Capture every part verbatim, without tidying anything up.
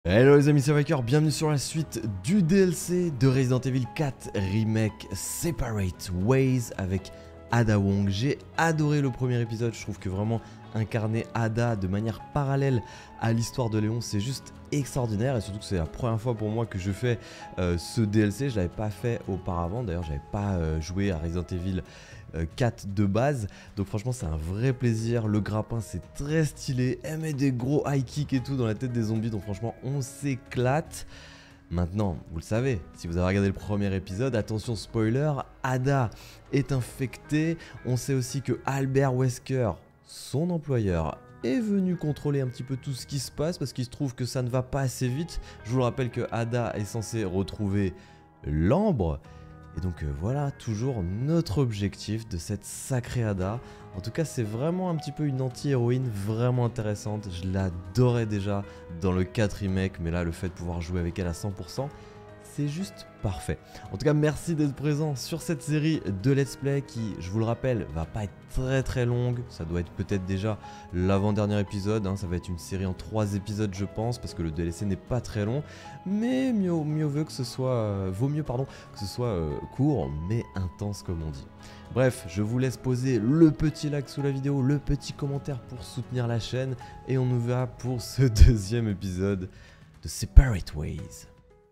Hello les amis, c'est Viker, bienvenue sur la suite du D L C de Resident Evil quatre Remake Separate Ways avec Ada Wong. J'ai adoré le premier épisode, je trouve que vraiment incarner Ada de manière parallèle à l'histoire de Léon, c'est juste extraordinaire et surtout que c'est la première fois pour moi que je fais euh, ce D L C, je l'avais pas fait auparavant, d'ailleurs j'avais pas euh, joué à Resident Evil quatre de base, donc franchement c'est un vrai plaisir. Le grappin c'est très stylé, elle met des gros high kicks et tout dans la tête des zombies, donc franchement on s'éclate. Maintenant, vous le savez, si vous avez regardé le premier épisode, attention spoiler, Ada est infectée. On sait aussi que Albert Wesker, son employeur, est venu contrôler un petit peu tout ce qui se passe parce qu'il se trouve que ça ne va pas assez vite. Je vous le rappelle que Ada est censée retrouver l'ambre. Et donc euh, voilà, toujours notre objectif de cette sacrée Ada. En tout cas, c'est vraiment un petit peu une anti-héroïne vraiment intéressante. Je l'adorais déjà dans le quatre remake, mais là, le fait de pouvoir jouer avec elle à cent pour cent, c'est juste parfait. En tout cas, merci d'être présent sur cette série de Let's Play qui, je vous le rappelle, va pas être très très longue. Ça doit être peut-être déjà l'avant-dernier épisode, hein. Ça va être une série en trois épisodes je pense, parce que le D L C n'est pas très long. Mais mieux, mieux vaut que ce soit, euh, vaut mieux pardon, que ce soit euh, court mais intense comme on dit. Bref, je vous laisse poser le petit like sous la vidéo, le petit commentaire pour soutenir la chaîne. Et on nous va pour ce deuxième épisode de Separate Ways.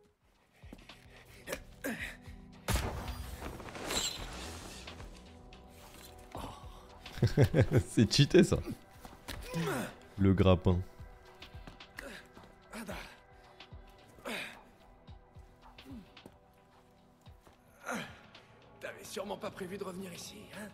C'est cheaté ça. Le grappin. T'avais sûrement pas prévu de revenir ici,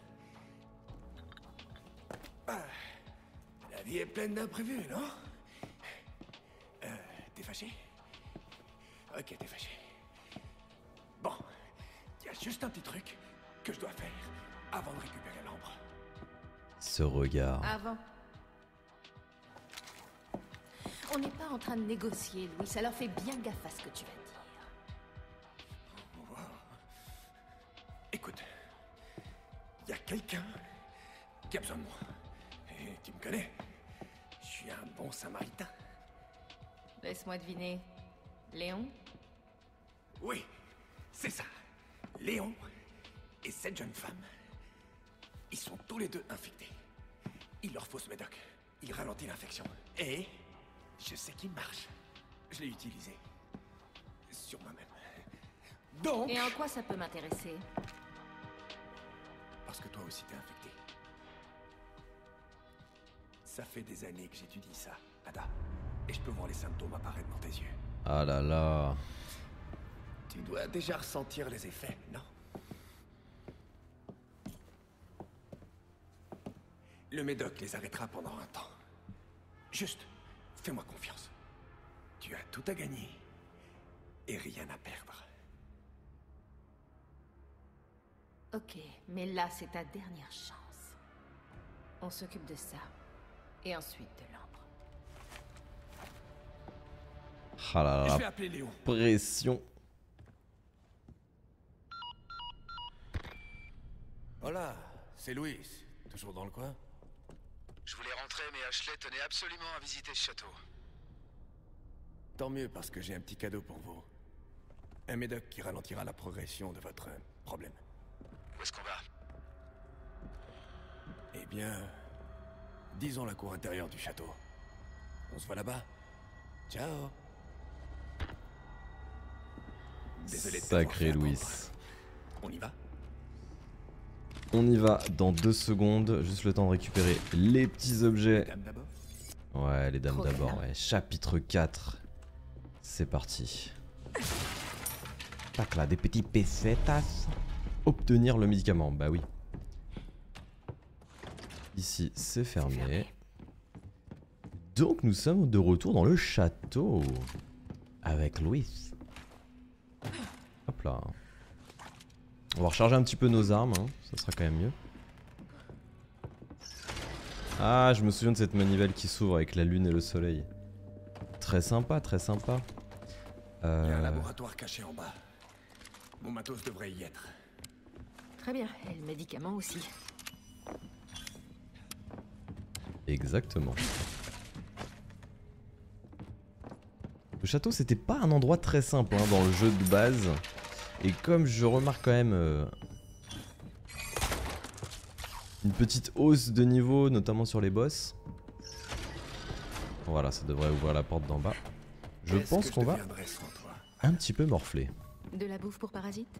hein? La vie est pleine d'imprévus, non? Euh, t'es fâché? Ok, t'es fâché. Bon, il y a juste un petit truc que je dois faire avant de récupérer l'ambre. Ce regard. Avant. On n'est pas en train de négocier, Louis. Alors fais bien gaffe à ce que tu vas dire. Wow. Écoute, il y a quelqu'un qui a besoin de moi. Et tu me connais. Je suis un bon samaritain. Laisse-moi deviner. Léon? Oui, c'est ça. Léon et cette jeune femme. Ils sont tous les deux infectés. Il leur faut ce médoc. Il ralentit l'infection. Et je sais qu'il marche. Je l'ai utilisé. Sur moi-même. Donc... Et en quoi ça peut m'intéresser? Parce que toi aussi t'es infecté. Ça fait des années que j'étudie ça, Ada. Et je peux voir les symptômes apparaître dans tes yeux. Ah là là. Tu dois déjà ressentir les effets, non? Le médoc les arrêtera pendant un temps. Juste, fais-moi confiance. Tu as tout à gagner et rien à perdre. Ok, mais là c'est ta dernière chance. On s'occupe de ça. Et ensuite de l'ambre. Ah là là. Je vais appeler Léon. Pression. Voilà, c'est Louis. Toujours dans le coin? Je voulais rentrer, mais Ashley tenait absolument à visiter ce château. Tant mieux, parce que j'ai un petit cadeau pour vous. Un médoc qui ralentira la progression de votre euh, problème. Où est-ce qu'on va? Eh bien... disons la cour intérieure du château. On se voit là-bas. Ciao. Désolé de Sacré t'avoir fait Louis. attendre. On y va? On y va dans deux secondes, juste le temps de récupérer les petits objets. Dame d'abord. Ouais, les dames Trop d'abord, bien. ouais. Chapitre quatre. C'est parti. Tac là, des petits pesetas. Obtenir le médicament, bah oui. Ici, c'est fermé. fermé. Donc nous sommes de retour dans le château. Avec Louis. Hop là. On va recharger un petit peu nos armes, hein. Ça sera quand même mieux. Ah, je me souviens de cette manivelle qui s'ouvre avec la lune et le soleil. Très sympa, très sympa. Il y a un Euh... laboratoire caché en bas. Mon matos devrait y être. Très bien. Et le médicament aussi. Exactement. Le château, c'était pas un endroit très simple hein, dans le jeu de base. Et comme je remarque quand même euh, une petite hausse de niveau, notamment sur les boss. Voilà, ça devrait ouvrir la porte d'en bas. Je pense qu'on va un petit peu morfler. De la bouffe pour parasites?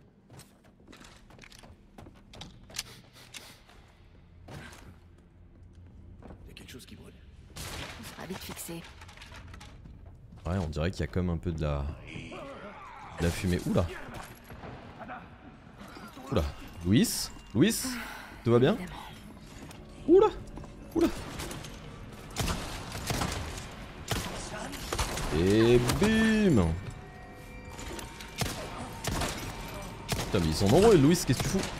Il y a quelque chose qui brûle. On sera vite fixé. Ouais, on dirait qu'il y a comme un peu de la, de la fumée. Oula. Oula. Louis? Louis? Tout va bien? Oula. Oula. Et bim. Putain mais ils sont nombreux, Louis, qu'est-ce que tu fous?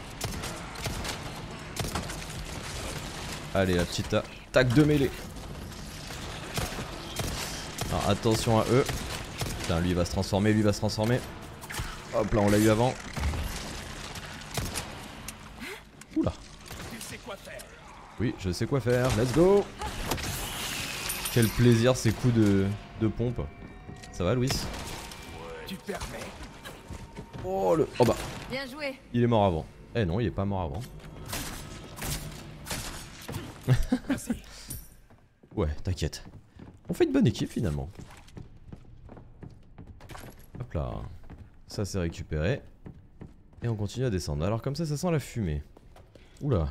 Allez, la petite attaque de mêlée. Alors attention à eux. Putain, lui il va se transformer, lui il va se transformer. Hop là, on l'a eu avant. Oula. Oui, je sais quoi faire, let's go. Quel plaisir ces coups de, de pompe. Ça va, Louis? Tu permets? Oh le... Oh bah. Bien joué. Il est mort avant. Eh non, il est pas mort avant. Ouais, t'inquiète. On fait une bonne équipe finalement. Hop là. Ça c'est récupéré. Et on continue à descendre. Alors comme ça, ça sent la fumée. Oula.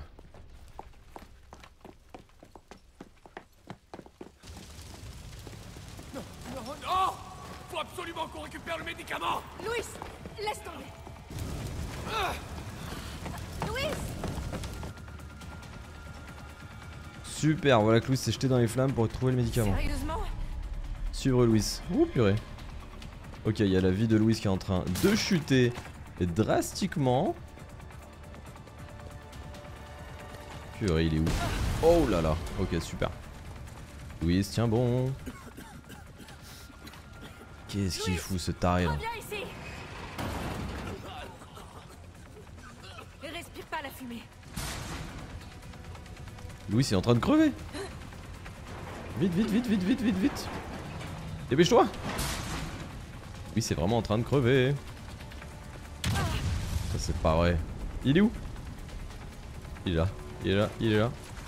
Non, non, non! Faut absolument qu'on récupère le médicament! Louis, laisse tomber. Louis! Super, voilà que Louis s'est jeté dans les flammes pour trouver le médicament. Sérieusement? Suivre Louis. Oh purée. Ok, il y a la vie de Louis qui est en train de chuter drastiquement. Purée, il est où? Oh là là. Ok, super. Louis, tiens bon. Qu'est-ce qu'il fout ce taré là? Reviens ici. Et respire pas la fumée. Louis est en train de crever. Vite, vite, vite, vite, vite, vite, vite. Dépêche-toi. Louis c'est vraiment en train de crever. Ça c'est pas vrai. Il est où? Il est là, il est là, il est là.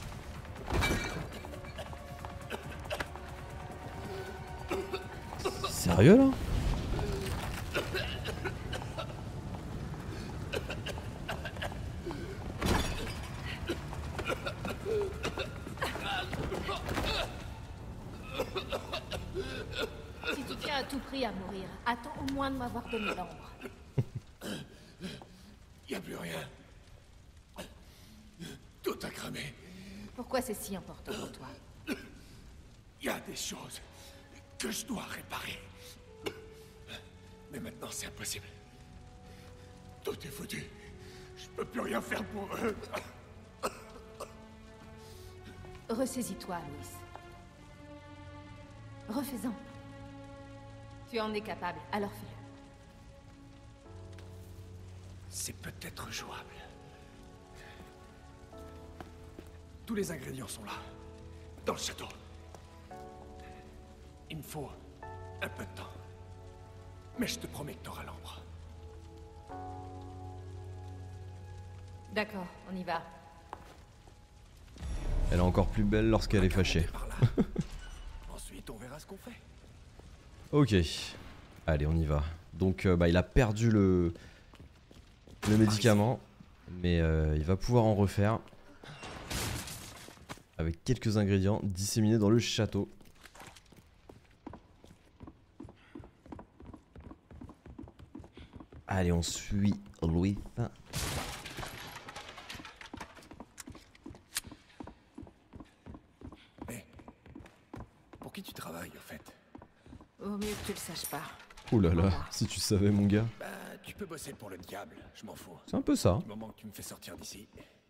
Sérieux là? Si tu tiens à tout prix à mourir, attends au moins de m'avoir donné l'ombre. Y a plus rien. Tout a cramé. Pourquoi c'est si important pour toi? Y a des choses que je dois réparer. Mais maintenant c'est impossible. Tout est foutu. Je peux plus rien faire pour eux. Ressaisis-toi, Louis. Refais-en. Tu en es capable, alors fais-le. C'est peut-être jouable. Tous les ingrédients sont là, dans le château. Il me faut un peu de temps. Mais je te promets que t'auras l'ombre. D'accord, on y va. Elle est encore plus belle lorsqu'elle est fâchée. Par là. Ensuite, on verra ce qu'on fait. Ok. Allez, on y va. Donc, euh, bah, il a perdu le, le médicament. Mais euh, il va pouvoir en refaire. Avec quelques ingrédients disséminés dans le château. Allez, on suit Louis. Mais pour qui tu travailles, au fait? Vaut mieux que tu le saches pas. Oh là là, si tu savais mon gars. Bah, tu peux bosser pour le diable, je m'en fous. C'est un peu ça. Du moment que tu me fais sortir d'ici.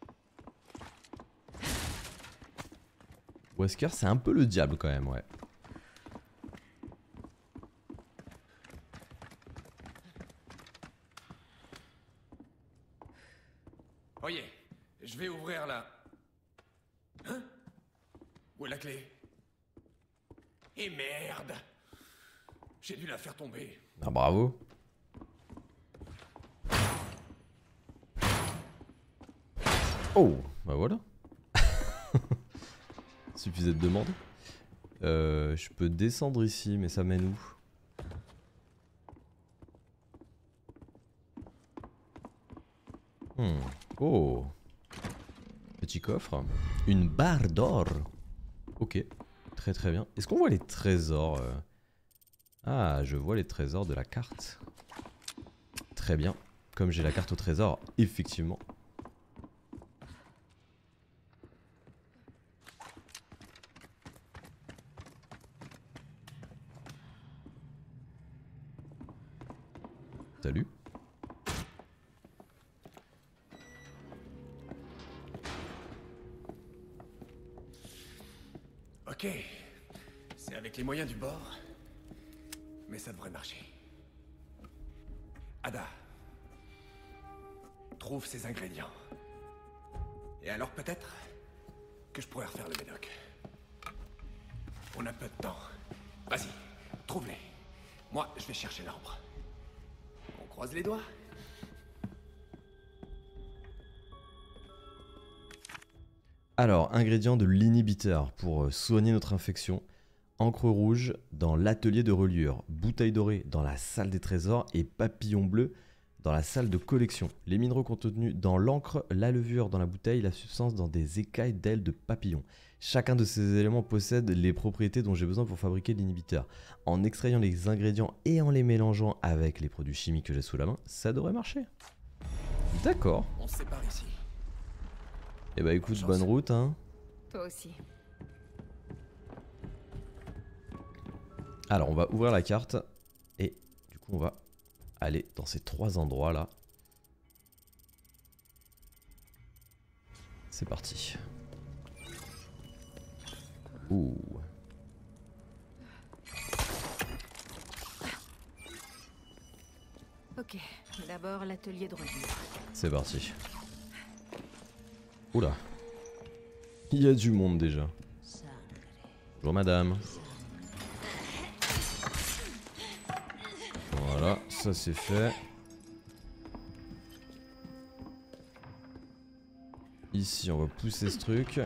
Wesker, c'est un peu le diable quand même, ouais. Voyez, je vais ouvrir la... Hein? Où est la clé? Et merde! J'ai dû la faire tomber. Ah bravo. Oh, bah voilà. Suffisait de demander. Euh, je peux descendre ici, mais ça mène où? Hmm. Oh. Petit coffre. Une barre d'or. Ok. Très très bien. Est-ce qu'on voit les trésors euh... Ah, je vois les trésors de la carte. Très bien. Comme j'ai la carte au trésor, effectivement. Salut. Ok, c'est avec les moyens du bord, mais ça devrait marcher. Ada, trouve ces ingrédients. Et alors peut-être que je pourrais refaire le médoc. On a peu de temps. Vas-y, trouve-les. Moi, je vais chercher l'arbre. On croise les doigts. Alors, ingrédients de l'inhibiteur pour soigner notre infection. Encre rouge dans l'atelier de reliure. Bouteille dorée dans la salle des trésors. Et papillon bleu dans la salle de collection. Les minéraux contenus dans l'encre, la levure dans la bouteille, la substance dans des écailles d'ailes de papillon. Chacun de ces éléments possède les propriétés dont j'ai besoin pour fabriquer l'inhibiteur. En extrayant les ingrédients et en les mélangeant avec les produits chimiques que j'ai sous la main, ça devrait marcher. D'accord. On se sépare ici. Eh bah écoute, bonne route hein. Toi aussi. Alors on va ouvrir la carte et du coup on va aller dans ces trois endroits là. C'est parti. Ouh. Ok, d'abord l'atelier de reliure. C'est parti. Oula. Il y a du monde déjà. Bonjour madame. Voilà, ça c'est fait. Ici on va pousser ce truc.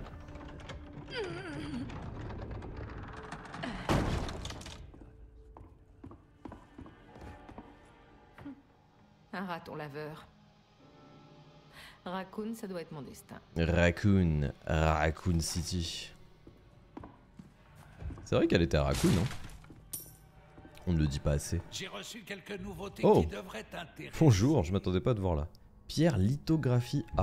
Un raton laveur. Raccoon, ça doit être mon destin. Raccoon, Raccoon City. C'est vrai qu'elle était à Raccoon, non? On ne le dit pas assez. J'ai reçu quelques nouveautés Oh. qui devraient t'intéresser. Bonjour, je m'attendais pas à te voir là. Pierre lithographie A.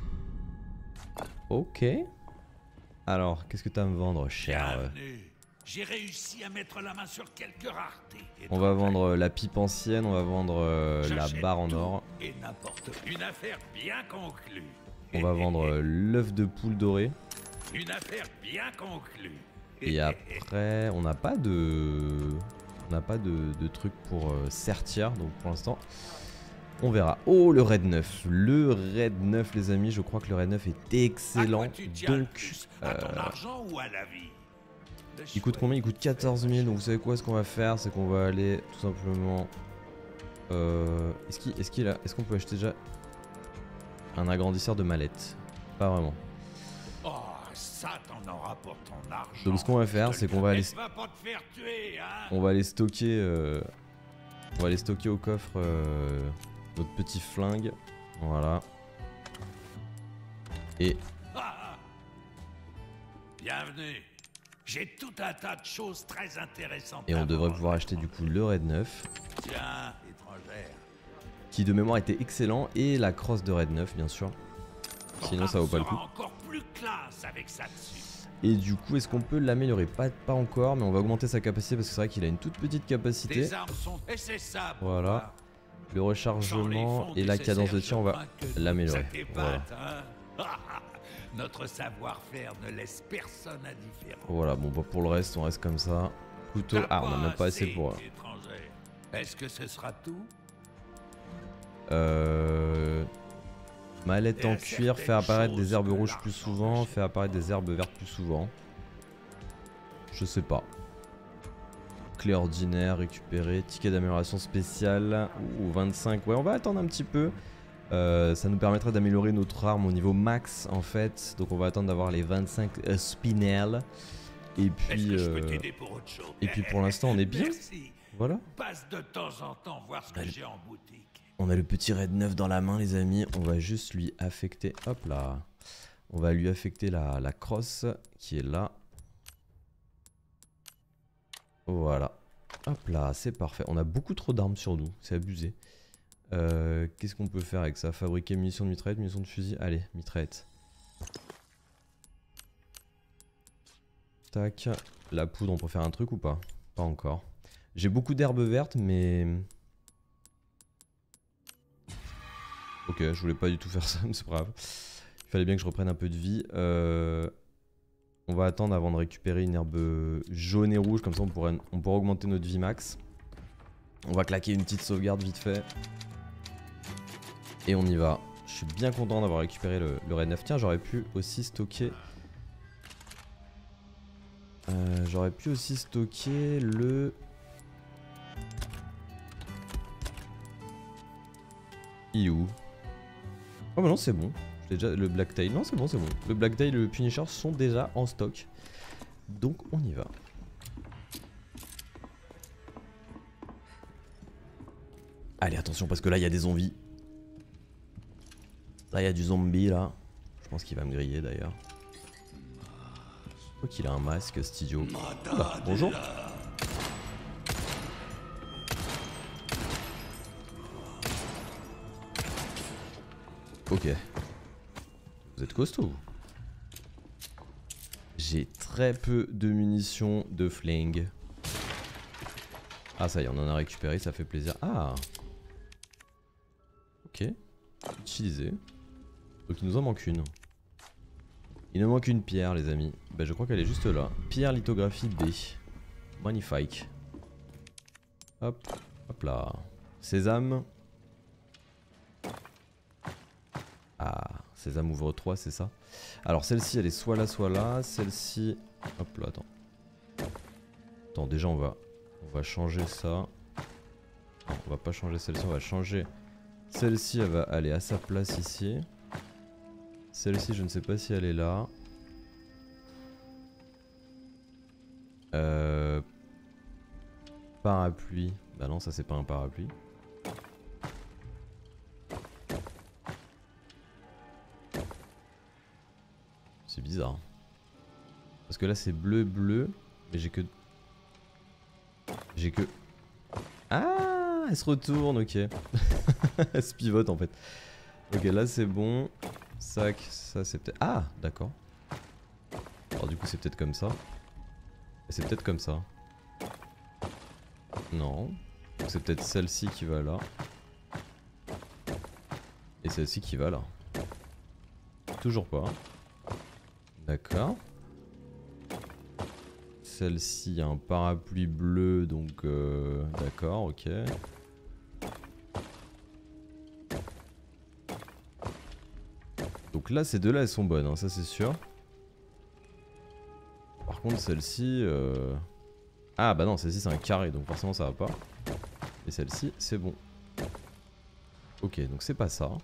Ok. Alors, qu'est-ce que tu as à me vendre, cher? Bienvenue. J'ai réussi à mettre la main sur quelques raretés. On va vendre euh, la pipe ancienne, on va vendre euh, la J'achète barre en tout or. Et n'importe une affaire bien conclue. On va vendre euh, l'œuf de poule doré. Une affaire bien conclue. Et après, on n'a pas de... On n'a pas de, de truc pour euh, sertir, donc pour l'instant, on verra. Oh, le raid neuf. Le raid neuf, les amis, je crois que le raid neuf est excellent. À quoi tu tiens le Donc, plus, à ton euh, argent ou à la vie? il coûte combien? Il coûte quatorze mille. Donc vous savez quoi, ce qu'on va faire, c'est qu'on va aller tout simplement... Euh, est-ce qu'il est qu'il a... Est-ce qu'on peut acheter déjà un agrandisseur de mallette? Pas vraiment. Oh, ça t'en aura pour ton argent. Donc ce qu'on va faire, c'est qu'on va aller... Ça va pas te faire tuer, hein. On va aller stocker... euh, On va aller stocker au coffre euh, notre petit flingue. Voilà. Et... Ah. Bienvenue. J'ai tout un tas de choses très intéressantes. Et on à devrait vendre. pouvoir acheter du coup le raid neuf. Tiens, étrangère. Qui de mémoire était excellent. Et la crosse de raid neuf bien sûr. Sinon ça vaut pas le coup. Sera encore plus classe avec ça dessus. Et du coup est-ce qu'on peut l'améliorer? Pas, pas encore, mais on va augmenter sa capacité parce que c'est vrai qu'il a une toute petite capacité. Tes armes sont... Et c'est ça. pour Voilà. voir. Le Sans les rechargement fonds et la cadence de nécessaires, tir, on je va crains que l'améliorer. ça t'épate, hein. Notre savoir-faire ne laisse personne indifférent. Voilà, bon bah pour le reste on reste comme ça. Couteau, T'as ah on a même pas assez pour... étranger. Est-ce que ce sera tout? Euh... Mallette Il y en a cuir, fait certaines apparaître des choses herbes que rouges plus l'argent souvent, n'achète fait apparaître des herbes vertes plus souvent. Je sais pas. clé ordinaire récupérée, ticket d'amélioration spéciale, ou vingt-cinq, ouais on va attendre un petit peu. Euh, ça nous permettra d'améliorer notre arme au niveau max en fait, donc on va attendre d'avoir les vingt-cinq euh, spinels. Et puis, euh, pour autre chose? et puis pour l'instant on est bien. Merci. Voilà. Passe de temps en temps voir ce que Allez. j'ai en boutique. On a le petit raid neuf dans la main les amis, on va juste lui affecter, hop là, on va lui affecter la, la crosse qui est là. Voilà, hop là, c'est parfait, on a beaucoup trop d'armes sur nous, c'est abusé. Euh, Qu'est-ce qu'on peut faire avec ça? Fabriquer munitions de mitraillette, munitions de fusil, allez, mitraillette. Tac, la poudre, on peut faire un truc ou pas? Pas encore. J'ai beaucoup d'herbes vertes mais... Ok, je voulais pas du tout faire ça, mais c'est pas grave. Il fallait bien que je reprenne un peu de vie. Euh... On va attendre avant de récupérer une herbe jaune et rouge, comme ça on pourrait, on pourra augmenter notre vie max. On va claquer une petite sauvegarde vite fait. Et on y va. Je suis bien content d'avoir récupéré le, le raid neuf. Tiens, j'aurais pu aussi stocker... Euh, j'aurais pu aussi stocker le... Il est où? Oh bah non c'est bon. Déjà, le Blacktail, non c'est bon c'est bon. Le Blacktail et le Punisher sont déjà en stock. Donc on y va. Allez attention parce que là il y a des zombies. Là il y a du zombie là. Je pense qu'il va me griller d'ailleurs. Je crois qu'il a un masque cet idiot. Oula, bonjour. Ok. Vous êtes costaud. J'ai très peu de munitions de flingue. Ah ça y est, on en a récupéré, ça fait plaisir. Ah. Ok. Utilisé. Donc il nous en manque une. Il nous manque une pierre les amis. Bah je crois qu'elle est juste là. Pierre lithographie D. Magnifique. Hop. Hop là. Sésame. Ah, Sésame ouvre trois, c'est ça. Alors celle-ci elle est soit là soit là. Celle-ci... Hop là, attends. Attends, déjà on va... On va changer ça. Non, on va pas changer celle-ci, on va changer... Celle-ci elle va aller à sa place ici. Celle-ci je ne sais pas si elle est là. Euh... Parapluie. Bah non ça c'est pas un parapluie. C'est bizarre. Parce que là c'est bleu bleu. Mais j'ai que... J'ai que... Ah, elle se retourne, ok. Elle se pivote en fait. Ok, là c'est bon. Sac, ça c'est peut-être... Ah, d'accord. Alors du coup c'est peut-être comme ça. Et c'est peut-être comme ça. Non. Donc c'est peut-être celle-ci qui va là. Et celle-ci qui va là. Toujours pas. D'accord. Celle-ci, il y a un parapluie bleu, donc euh, d'accord, ok. Donc là, ces deux-là, elles sont bonnes, hein, ça c'est sûr. Par contre, celle-ci... Euh... Ah bah non, celle-ci c'est un carré, donc forcément ça va pas. Et celle-ci, c'est bon. Ok, donc c'est pas ça.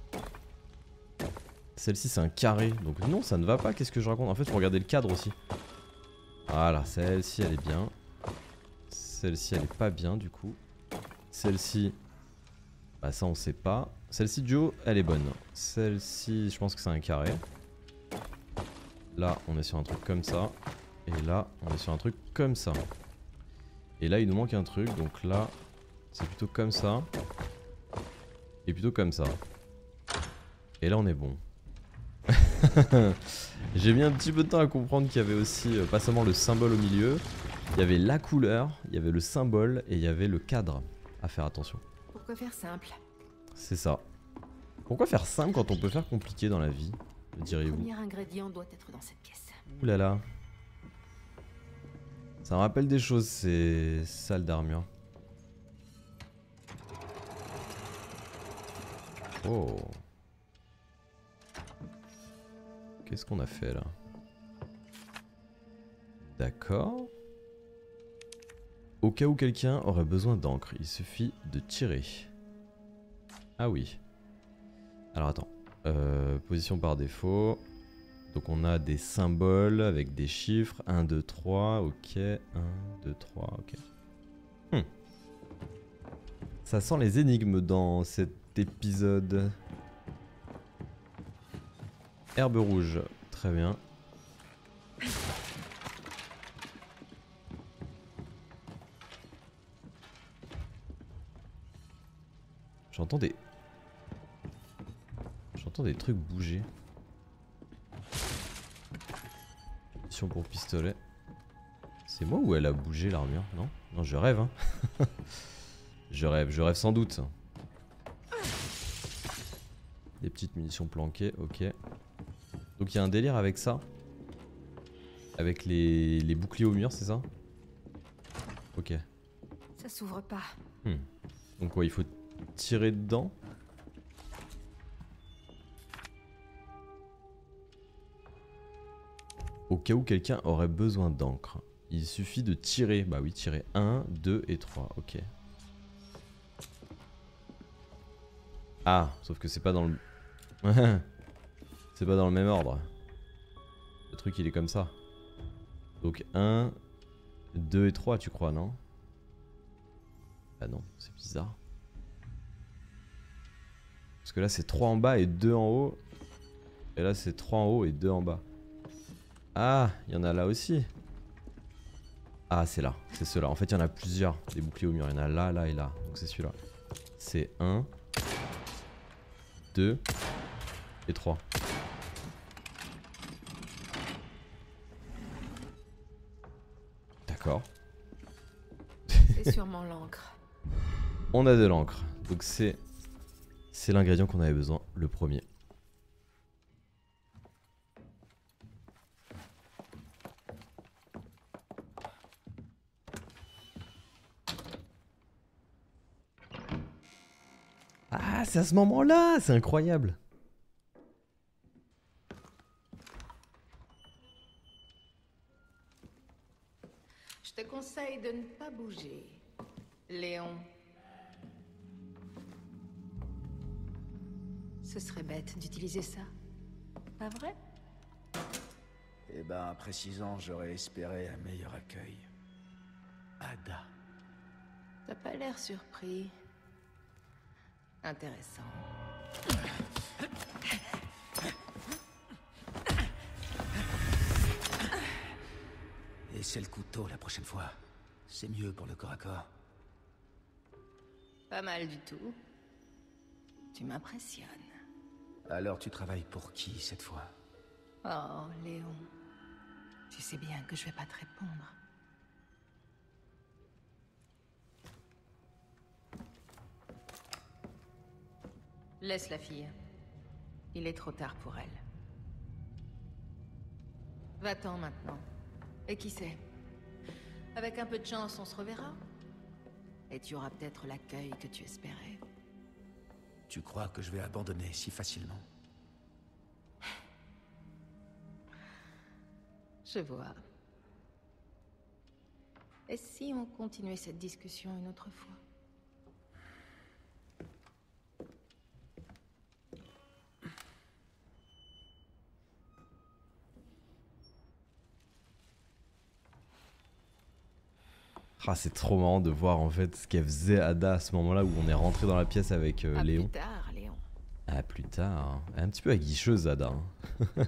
Celle-ci c'est un carré, donc non, ça ne va pas, qu'est-ce que je raconte? En fait, faut regarder le cadre aussi. Voilà, celle-ci elle est bien. Celle-ci elle est pas bien du coup. Celle-ci, bah ça on sait pas. Celle-ci Joe, elle est bonne. Celle-ci, je pense que c'est un carré. Là, on est sur un truc comme ça. Et là, on est sur un truc comme ça. Et là, il nous manque un truc. Donc là, c'est plutôt comme ça. Et plutôt comme ça. Et là, on est bon. J'ai mis un petit peu de temps à comprendre qu'il y avait aussi, euh, pas seulement le symbole au milieu. Il y avait la couleur, il y avait le symbole et il y avait le cadre. À faire attention. Pourquoi faire simple? C'est ça. Pourquoi faire simple quand on peut faire compliqué dans la vie, Le diriez-vous? premier ingrédient doit être dans cette pièce. Ouh là là. Ça me rappelle des choses, ces salles d'armure. Oh. Qu'est-ce qu'on a fait là? D'accord. Au cas où quelqu'un aurait besoin d'encre, il suffit de tirer. Ah oui. Alors attends. Euh, position par défaut. Donc on a des symboles avec des chiffres. un, deux, trois. Ok. un, deux, trois. Ok. Hmm. Ça sent les énigmes dans cet épisode. Herbe rouge. Très bien. J'entends des... J'entends des trucs bouger. Mission pour pistolet. C'est moi ou elle a bougé l'armure? Non? Non, je rêve hein. Je rêve, je rêve sans doute. Des petites munitions planquées, ok. Donc il y a un délire avec ça. Avec les, les boucliers au mur, c'est ça? Ok. Ça s'ouvre pas. Hmm. Donc quoi, il faut tirer dedans? Au cas où quelqu'un aurait besoin d'encre, il suffit de tirer. Bah oui, tirer un, deux et trois, ok. Ah, sauf que c'est pas dans le... c'est pas dans le même ordre. Le truc il est comme ça. Donc un, deux et trois tu crois, non? Ah non, c'est bizarre. Parce que là c'est trois en bas et deux en haut. Et là c'est trois en haut et deux en bas. Ah, il y en a là aussi. Ah, c'est là, c'est ceux-là. En fait, il y en a plusieurs, des boucliers au mur. Il y en a là, là et là. Donc c'est celui-là. C'est un, deux et trois. D'accord. C'est sûrement l'encre. On a de l'encre. Donc c'est c'est l'ingrédient qu'on avait besoin, le premier. Ah, c'est à ce moment-là, c'est incroyable. Je te conseille de ne pas bouger, Léon. Ce serait bête d'utiliser ça. Pas vrai? Eh ben, après six ans, j'aurais espéré un meilleur accueil. Ada. T'as pas l'air surpris. Intéressant. Et c'est le couteau la prochaine fois. C'est mieux pour le corps à corps. Pas mal du tout. Tu m'impressionnes. Alors tu travailles pour qui cette fois? Oh, Léon. Tu sais bien que je vais pas te répondre. Laisse la fille. Il est trop tard pour elle. Va-t'en maintenant. Et qui sait? Avec un peu de chance, on se reverra. Et tu auras peut-être l'accueil que tu espérais. Tu crois que je vais abandonner si facilement? Je vois. Et si on continuait cette discussion une autre fois? Ah, c'est trop marrant de voir en fait ce qu'elle faisait Ada à ce moment-là où on est rentré dans la pièce avec euh, À Léon. plus tard, Léon. Ah, plus tard. Elle est un petit peu aguicheuse, Ada. Hein.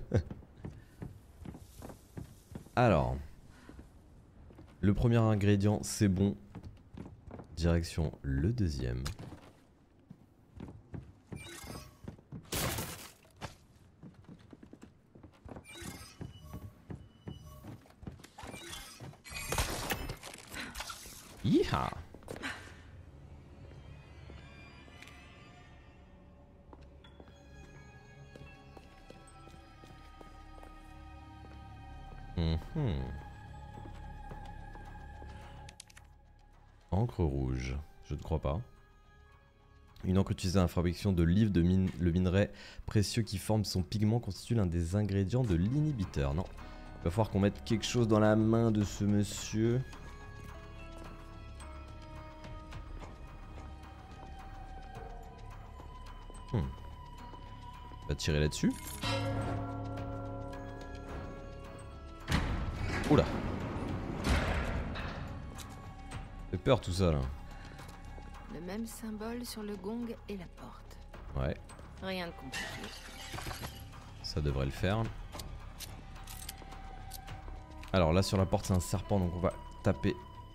Alors, le premier ingrédient, c'est bon. Direction le deuxième. Yeeha! Mhm. Encre rouge, je ne crois pas. Une encre utilisée à la fabrication de livres de mine, le minerai précieux qui forme son pigment constitue l'un des ingrédients de l'inhibiteur. Non, il va falloir qu'on mette quelque chose dans la main de ce monsieur. Hmm. On va tirer là-dessus. Oula. Fait peur tout ça là. Le même symbole sur le gong et la porte. Ouais, Rien de compliqué. ça devrait le faire. Alors là sur la porte c'est un serpent donc on va taper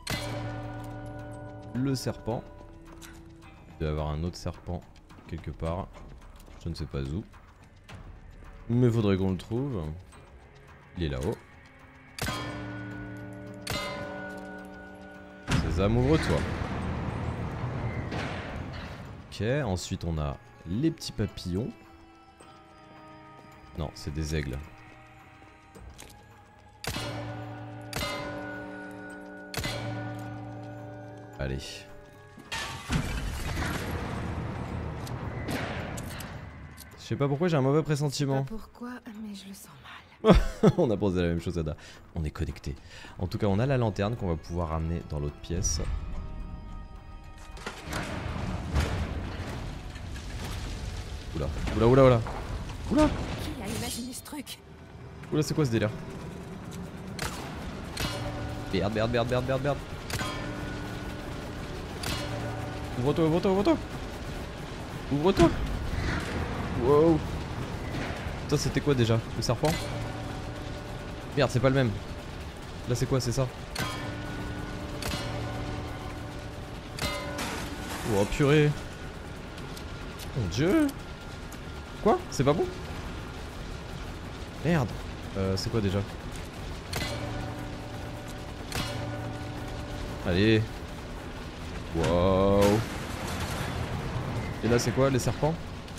le serpent. Il doit y avoir un autre serpent quelque part. Je ne sais pas où. Mais faudrait qu'on le trouve. Il est là-haut. Sésame, ouvre-toi. Ok, ensuite on a les petits papillons. Non, c'est des aigles. Allez. Je sais pas pourquoi j'ai un mauvais pressentiment. Pas pourquoi, mais je le sens mal. On a posé la même chose, Ada. On est connecté. En tout cas, on a la lanterne qu'on va pouvoir ramener dans l'autre pièce. Oula, oula, oula, oula. Oula, Qui a imaginé ce truc? oula, c'est quoi ce délire? Merde, merde, merde, merde, merde, merde. Ouvre-toi, ouvre-toi, ouvre-toi. Ouvre-toi. Wow. Putain, c'était quoi déjà? Le serpent? Merde, c'est pas le même. Là, c'est quoi? C'est ça? Oh purée. Mon dieu. Quoi? C'est pas bon? Merde. Euh, c'est quoi déjà? Allez. Wow. Et là, c'est quoi? Les serpents?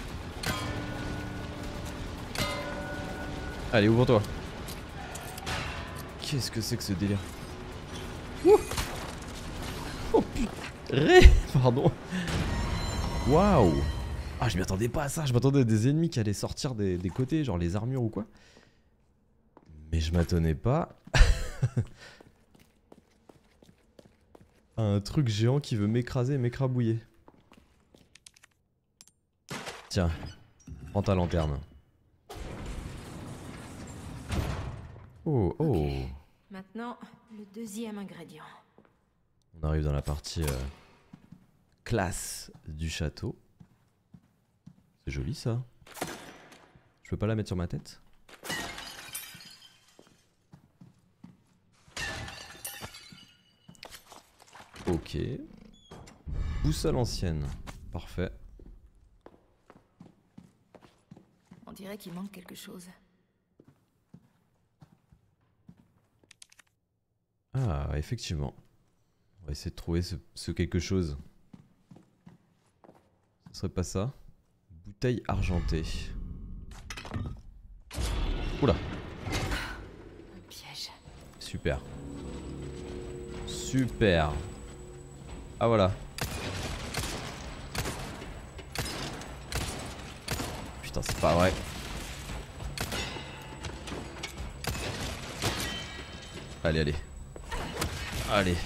Allez, ouvre-toi. Qu'est-ce que c'est que ce délire? Ouh. Oh putain. Ré. Pardon. Waouh. Ah, je m'y attendais pas à ça. Je m'attendais à des ennemis qui allaient sortir des, des côtés, genre les armures ou quoi. Mais je m'attendais pas à un truc géant qui veut m'écraser et m'écrabouiller. Tiens, prends ta lanterne. Oh, oh. Ok. Maintenant, le deuxième ingrédient. On arrive dans la partie euh, classe du château. C'est joli ça. Je peux pas la mettre sur ma tête? Ok. Boussole ancienne. Parfait. On dirait qu'il manque quelque chose. Ah, effectivement. On va essayer de trouver ce, ce quelque chose. Ce serait pas ça? Bouteille argentée. Oula. Un piège. Super. Super. Ah voilà. Putain, c'est pas vrai. Allez, allez. Allez.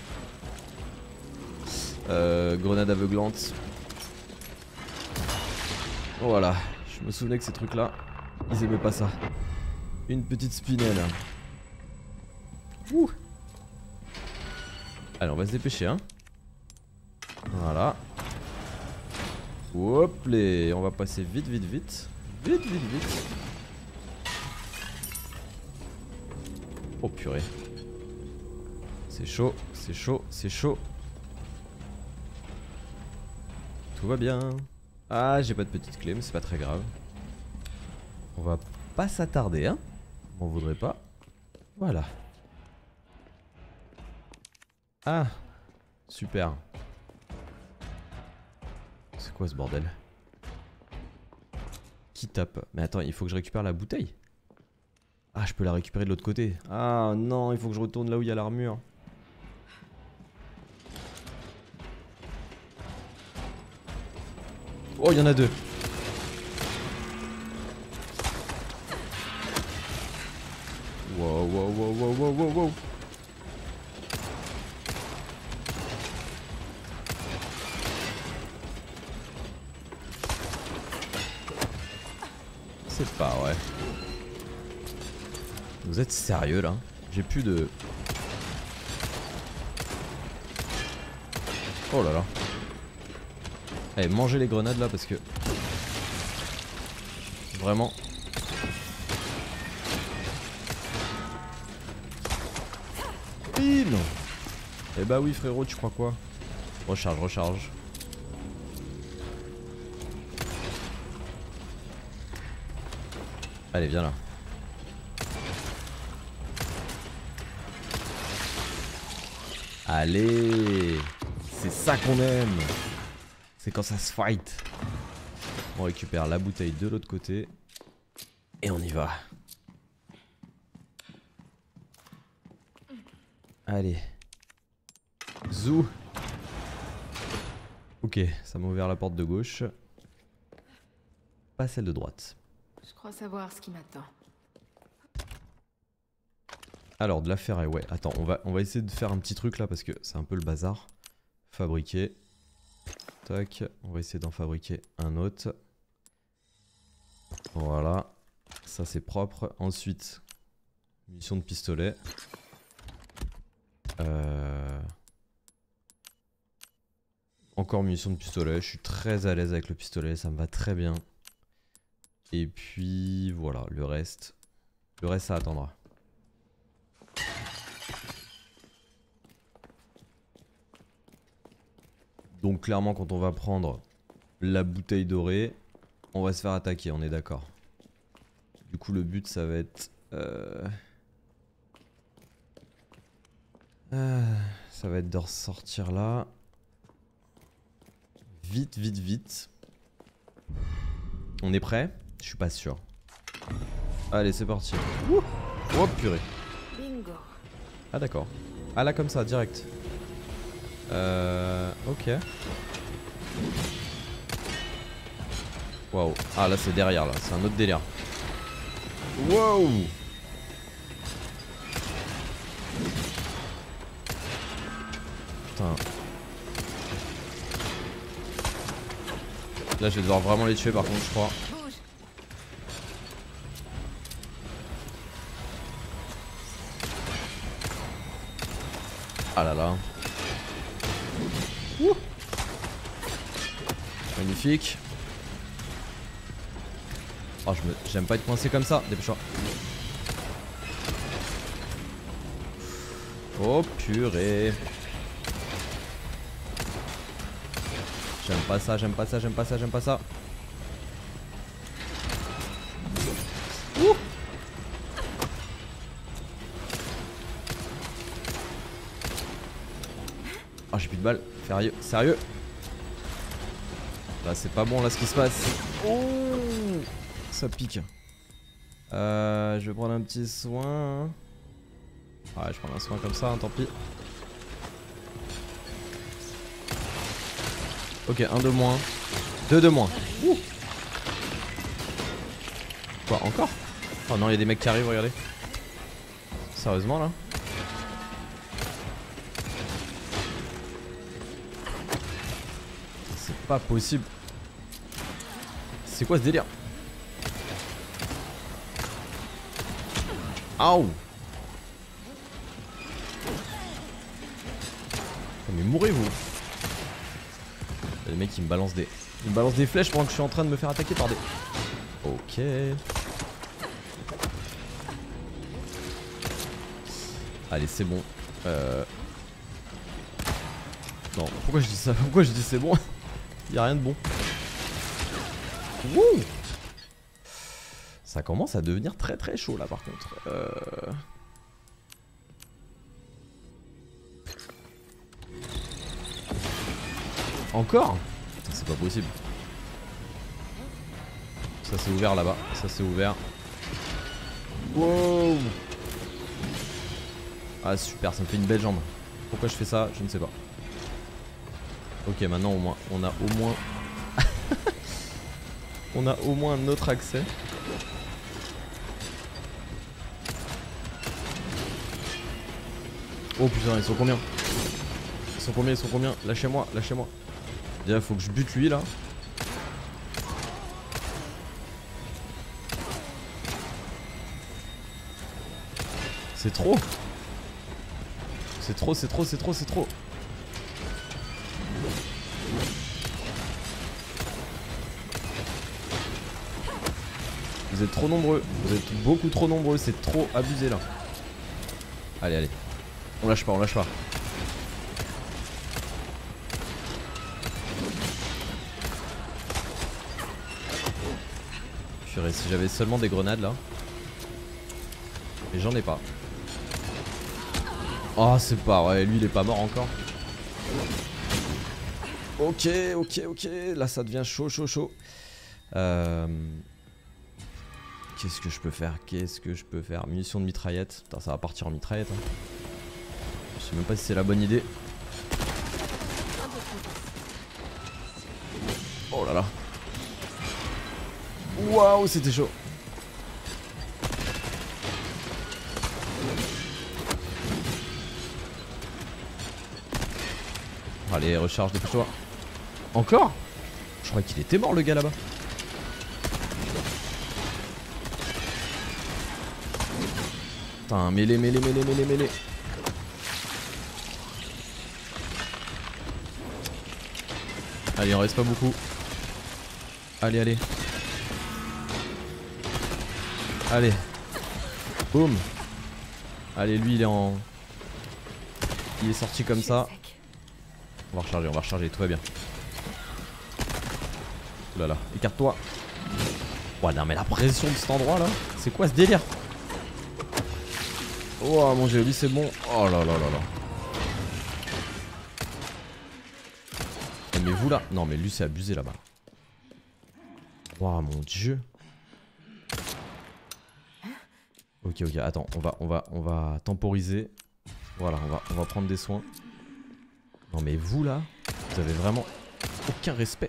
Euh, grenade aveuglante. Voilà. Je me souvenais que ces trucs là, ils aimaient pas ça. Une petite spinelle. Ouh. Allez, on va se dépêcher, hein. Voilà. Hop les, on va passer vite, vite, vite. Vite, vite, vite. Oh purée. C'est chaud, c'est chaud, c'est chaud. Tout va bien. Ah, j'ai pas de petite clé, mais c'est pas très grave. On va pas s'attarder, hein. On voudrait pas. Voilà. Ah, super. C'est quoi ce bordel? Qui tape? Mais attends, il faut que je récupère la bouteille. Ah, je peux la récupérer de l'autre côté. Ah non, il faut que je retourne là où il y a l'armure. Oh, il y en a deux. Wow, wow, wow, wow, wow, wow, wow. sais pas, ouais. Vous êtes sérieux là? J'ai plus de... Oh là là. Allez, mangez les grenades là parce que... Vraiment... Pile. Eh bah oui frérot, tu crois quoi? Recharge, recharge. Allez, viens là. Allez, c'est ça qu'on aime. C'est quand ça se fight. On récupère la bouteille de l'autre côté. Et on y va. Allez. Zou. Ok, ça m'a ouvert la porte de gauche. Pas celle de droite. Je crois savoir ce qui m'attend. Alors de la ferraille, ouais. Attends, on va, on va essayer de faire un petit truc là parce que c'est un peu le bazar. Fabriquer. Tac, on va essayer d'en fabriquer un autre. Voilà. Ça c'est propre. Ensuite, munitions de pistolet. Euh... Encore munitions de pistolet. Je suis très à l'aise avec le pistolet, ça me va très bien. Et puis voilà, le reste. Le reste ça attendra. Donc clairement quand on va prendre la bouteille dorée, on va se faire attaquer, on est d'accord. Du coup le but ça va être... Euh... Euh, ça va être de ressortir là. Vite, vite, vite. On est prêt? Je suis pas sûr. Allez c'est parti. Ouh. Oh purée. Bingo. Ah d'accord. Ah là comme ça, direct. Euh... Ok. Waouh. Ah là c'est derrière là, c'est un autre délire. Wow. Putain. Là je vais devoir vraiment les tuer par contre je crois. Ah là là. Ouh. Magnifique. Oh je me... j'aime pas être coincé comme ça, dépêche-toi. Oh purée. J'aime pas ça, j'aime pas ça, j'aime pas ça, j'aime pas ça. Ouh. Oh j'ai plus de balles, sérieux, sérieux. Là c'est pas bon là ce qui se passe. Oh ça pique. Euh, je vais prendre un petit soin. Ouais je prends un soin comme ça, hein, tant pis. Ok, un de moins. Deux de moins. Ouh. Quoi, encore? Oh non, il y a des mecs qui arrivent, regardez. Sérieusement là? C'est pas possible. C'est quoi ce délire? Aouh. Mais mourrez vous. Les mecs qui me balancent des... Ils me balancent des flèches pendant que je suis en train de me faire attaquer par des... Ok. Allez c'est bon. Euh... Non, pourquoi je dis ça? Pourquoi je dis c'est bon? Y'a rien de bon. Wouh. Ça commence à devenir très très chaud là par contre. Euh... Encore? C'est pas possible. Ça c'est ouvert là-bas. Ça c'est ouvert. Wow. Ah super, ça me fait une belle jambe. Pourquoi je fais ça? Je ne sais pas. Ok, maintenant au moins, on a au moins... on a au moins un autre accès. Oh putain, ils sont combien? Ils sont combien? Ils sont combien? Lâchez-moi, lâchez-moi. Déjà faut que je bute lui là. C'est trop. C'est trop, c'est trop, c'est trop, c'est trop. Vous êtes trop nombreux. Vous êtes beaucoup trop nombreux. C'est trop abusé là. Allez, allez. On lâche pas, on lâche pas. Purée, si j'avais seulement des grenades là. Mais j'en ai pas. Oh, c'est pas vrai. Lui, il est pas mort encore. Ok, ok, ok. Là, ça devient chaud, chaud, chaud. Euh... Qu'est-ce que je peux faire? Qu'est-ce que je peux faire? Munitions de mitraillette. Putain, ça va partir en mitraillette. Hein. Je sais même pas si c'est la bonne idée. Oh là là. Waouh, c'était chaud. Allez, recharge, dépêche-toi. Encore? Je croyais qu'il était mort le gars là-bas. Putain, mêlée, mêlée, mêlée, mêlée, mêlée. Allez, il en reste pas beaucoup. Allez, allez. Allez. Boum. Allez, lui il est en... Il est sorti comme ça. On va recharger, on va recharger, tout va bien. Oh là là, écarte-toi. Ouais, non mais la pression de cet endroit là, c'est quoi ce délire? Oh mon dieu, lui c'est bon. Oh là là là là. Mais vous là, non mais lui c'est abusé là-bas. Oh mon dieu. Ok ok, attends, on va on va on va temporiser. Voilà, on va on va prendre des soins. Non mais vous là, vous avez vraiment aucun respect.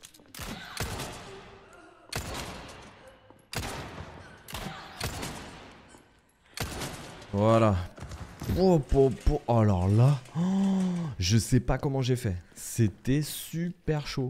Voilà. Oh, oh, oh, oh alors là, oh, je sais pas comment j'ai fait. C'était super chaud.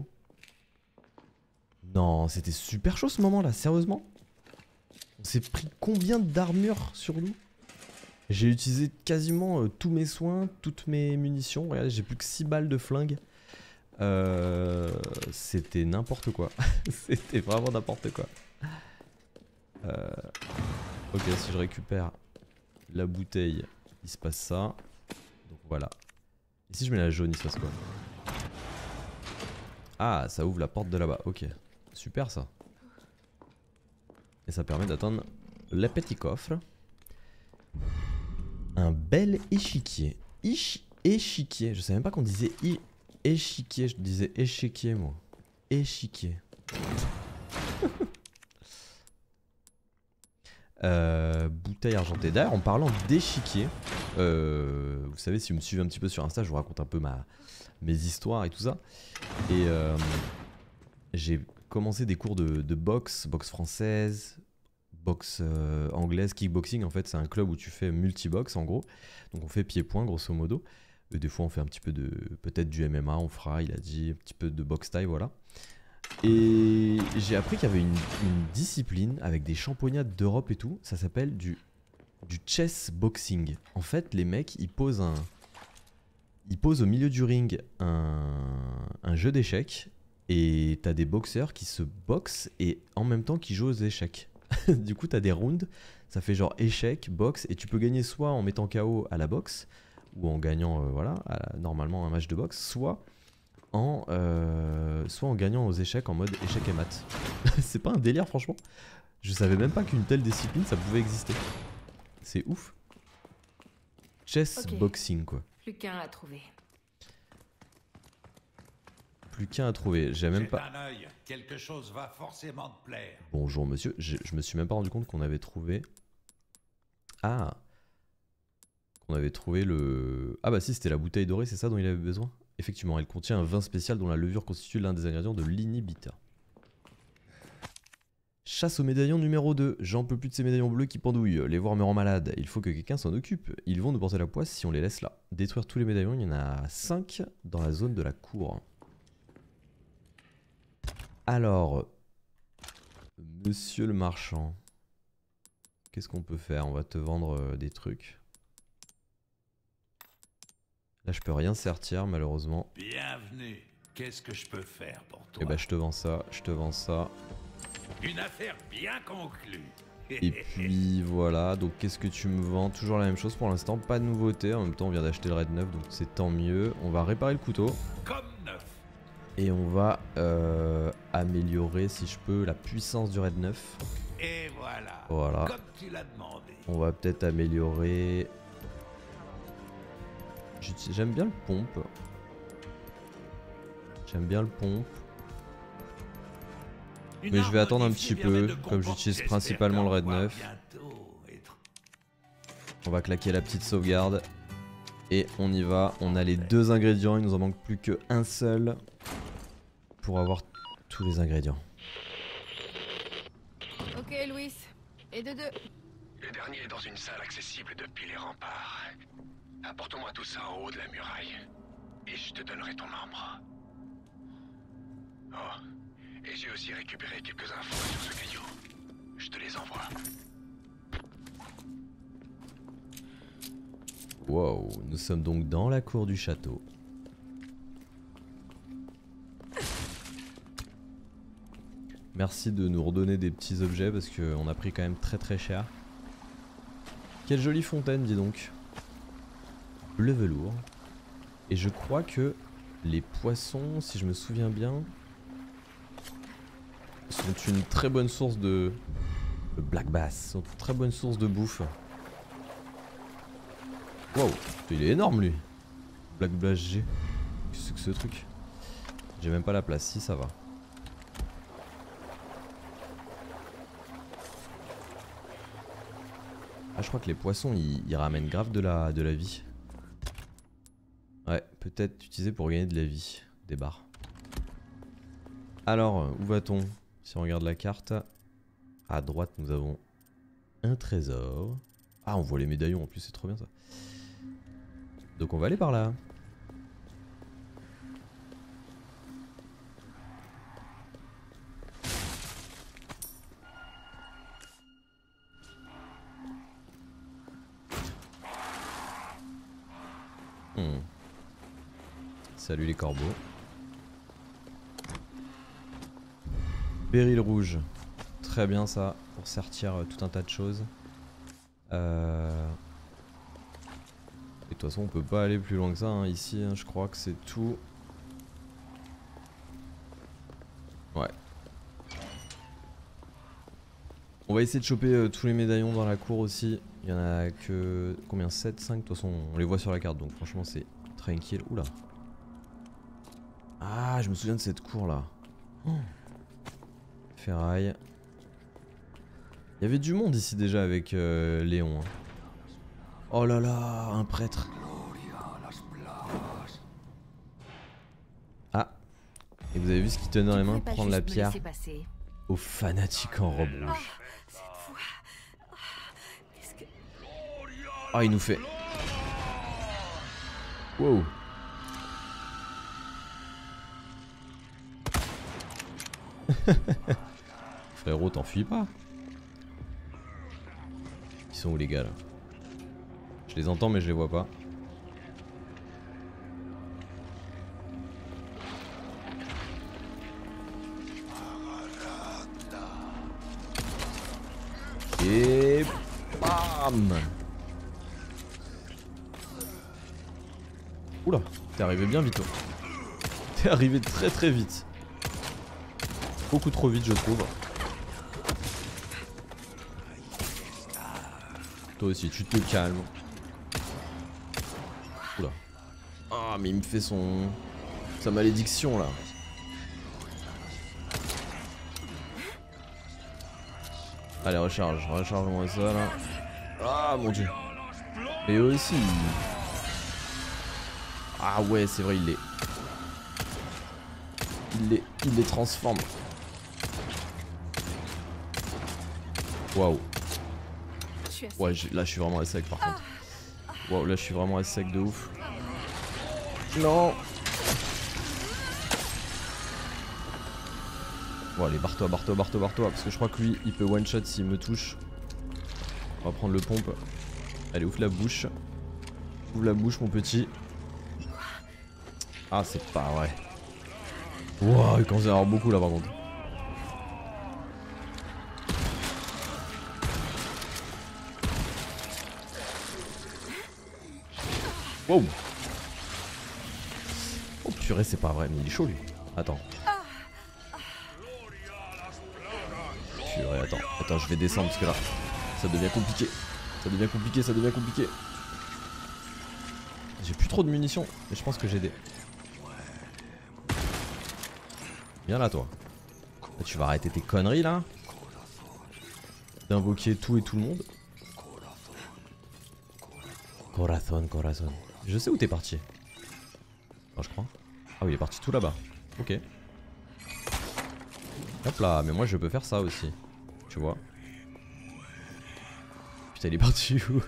Non, c'était super chaud ce moment là, sérieusement. On s'est pris combien d'armure sur nous? J'ai utilisé quasiment euh, tous mes soins, toutes mes munitions. Regardez, j'ai plus que six balles de flingue. Euh, C'était n'importe quoi. C'était vraiment n'importe quoi. Euh, ok, si je récupère la bouteille, il se passe ça. Donc voilà. Et si je mets la jaune, il se passe quoi? Ah, ça ouvre la porte de là-bas. Ok, super ça. Et ça permet d'atteindre le petit coffre. Un bel échiquier. Ich échiquier. Je savais même pas qu'on disait i échiquier. Je disais échiquier moi. Échiquier. euh, bouteille argentée. D'ailleurs, en parlant d'échiquier, euh, vous savez, si vous me suivez un petit peu sur Insta, je vous raconte un peu ma, mes histoires et tout ça. Et euh, j'ai commencé des cours de, de boxe, boxe française. Boxe euh, anglaise, kickboxing en fait c'est un club où tu fais multi-box en gros. Donc on fait pied-point grosso modo. Et des fois on fait un petit peu de, peut-être du M M A, on fera, il a dit, un petit peu de boxe taille, voilà. Et j'ai appris qu'il y avait une, une discipline avec des championnats d'Europe et tout, ça s'appelle du, du chess boxing. En fait les mecs ils posent un... Ils posent au milieu du ring un, un jeu d'échecs et t'as des boxeurs qui se boxent et en même temps qui jouent aux échecs. Du coup t'as des rounds, ça fait genre échec, boxe, et tu peux gagner soit en mettant K O à la boxe, ou en gagnant euh, voilà, à, normalement un match de boxe, soit en, euh, soit en gagnant aux échecs en mode échec et mat. C'est pas un délire franchement? Je savais même pas qu'une telle discipline ça pouvait exister. C'est ouf. Chess okay. Boxing quoi. Plus qu'un à trouver. Plus qu'un à trouver, j'ai même pas... un œil. Quelque chose va forcément te plaire. Bonjour monsieur, je, je me suis même pas rendu compte qu'on avait trouvé... Ah, qu'on avait trouvé le... Ah bah si, c'était la bouteille dorée, c'est ça dont il avait besoin? Effectivement, elle contient un vin spécial dont la levure constitue l'un des ingrédients de l'inhibiteur. Chasse au médaillon numéro deux. J'en peux plus de ces médaillons bleus qui pendouillent. Les voir me rend malade. Il faut que quelqu'un s'en occupe. Ils vont nous porter la poisse si on les laisse là. Détruire tous les médaillons, il y en a cinq dans la zone de la cour. Alors, monsieur le marchand, qu'est-ce qu'on peut faire? On va te vendre euh, des trucs. Là, je peux rien sortir, malheureusement. Bienvenue. Qu'est-ce que je peux faire pour toi? Et bah, je te vends ça, je te vends ça. Une affaire bien conclue. Et puis voilà, donc qu'est-ce que tu me vends? Toujours la même chose pour l'instant, pas de nouveauté. En même temps, on vient d'acheter le raid neuf, donc c'est tant mieux. On va réparer le couteau. Comme neuf. Et on va euh, améliorer, si je peux, la puissance du raid neuf. Et voilà. Voilà. Comme tu l'as demandé. On va peut-être améliorer... J'aime bien le pompe. J'aime bien le pompe. Une Mais je vais arme attendre un modifiée petit permet peu, de comme comporter- j'utilise j'espère principalement le t'en raid voir neuf. bientôt être- On va claquer la petite sauvegarde. Et on y va. On a les deux ingrédients. Il nous en manque plus qu'un seul. Pour avoir tous les ingrédients. Ok, Louis. Et de deux. Le dernier est dans une salle accessible depuis les remparts. Apporte-moi tout ça en haut de la muraille. Et je te donnerai ton membre. Oh. Et j'ai aussi récupéré quelques infos sur ce caillou. Je te les envoie. Wow, nous sommes donc dans la cour du château. Merci de nous redonner des petits objets parce qu'on a pris quand même très très cher. Quelle jolie fontaine, dis donc. Bleu velours. Et je crois que les poissons, si je me souviens bien, sont une très bonne source de... Le black bass, sont une très bonne source de bouffe. Wow, il est énorme lui. Black Bass G. Qu'est-ce que c'est que ce truc? J'ai même pas la place, si ça va. Ah, je crois que les poissons ils, ils ramènent grave de la, de la vie. Ouais, peut-être utiliser pour gagner de la vie. Des barres. Alors, où va-t-on? Si on regarde la carte, à droite nous avons un trésor. Ah, on voit les médaillons en plus, c'est trop bien ça. Donc on va aller par là. Hmm. Salut les corbeaux. Béryl rouge. Très bien ça, pour sortir euh, tout un tas de choses. Euh... Et de toute façon on peut pas aller plus loin que ça hein. Ici hein, je crois que c'est tout. Ouais. On va essayer de choper euh, tous les médaillons dans la cour aussi. Il y en a que... Combien? sept, cinq? De toute façon on les voit sur la carte donc franchement c'est tranquille. Oula. Ah je me souviens de cette cour là. Oh. Ferraille. Il y avait du monde ici déjà avec euh, Léon. Hein. Oh là là, un prêtre. Ah. Et vous avez vu ce qu'il tenait dans les mains? Prendre la pierre au fanatique en robe rouge. Ah, il nous fait... Wow. Frérot, t'enfuis pas. Ils sont où les gars là? Je les entends mais je les vois pas. Et bam. Oula, t'es arrivé bien vite. T'es arrivé très très vite. Beaucoup trop vite je trouve. Toi aussi tu te calmes. Oula. Ah mais il me fait son... sa malédiction là. Allez recharge, recharge-moi ça là. Ah mon dieu. Et eux aussi. Ah ouais c'est vrai il les... Il les, il les transforme. Waouh. Ouais là je suis vraiment à sec par contre. Waouh là je suis vraiment à sec de ouf. Non. Bon allez barre-toi, barre-toi, barre-toi, barre-toi. Parce que je crois que lui il peut one shot s'il me touche. On va prendre le pompe. Allez, ouvre la bouche. Ouvre la bouche, mon petit. Ah, c'est pas vrai. Wow, il commence à y avoir beaucoup là par contre. Wow. Oh purée, c'est pas vrai, mais il est chaud lui. Attends. Purée, attends. Attends, je vais descendre parce que là, ça devient compliqué. Ça devient compliqué, ça devient compliqué. J'ai plus trop de munitions, mais je pense que j'ai des... Viens là toi. Là, tu vas arrêter tes conneries là. D'invoquer tout et tout le monde. Corazon, corazon. Je sais où t'es parti. Oh, je crois. Ah oui, il est parti tout là-bas. Ok. Hop là, mais moi je peux faire ça aussi. Tu vois. Putain, il est parti où?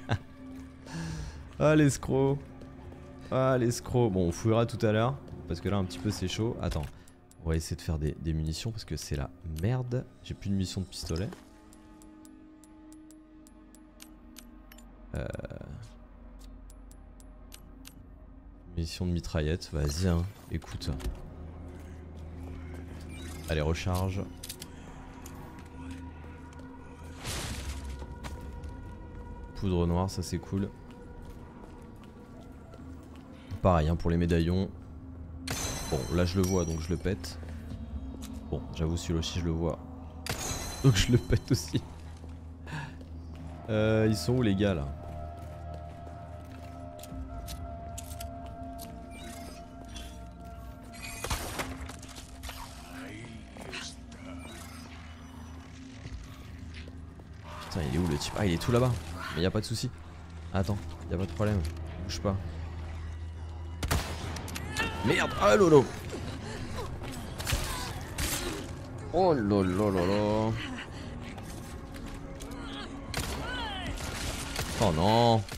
Ah l'escroc. Ah l'escroc. Bon, on fouillera tout à l'heure. Parce que là, un petit peu c'est chaud. Attends. On va essayer de faire des, des munitions parce que c'est la merde. J'ai plus de munitions de pistolet. Euh... Munitions de mitraillette. Vas-y, hein. Écoute. Allez, recharge. Poudre noire, ça c'est cool. Pareil, hein, pour les médaillons. Bon, là je le vois donc je le pète. Bon, j'avoue celui-là aussi je le vois. Donc je le pète aussi. Euh, ils sont où les gars là? Putain, il est où le type? Ah, il est tout là-bas. Mais y a pas de souci. Attends, y a pas de problème. Bouge pas. Merde! Ah lolo! Oh lolo lolo! Oh non! Un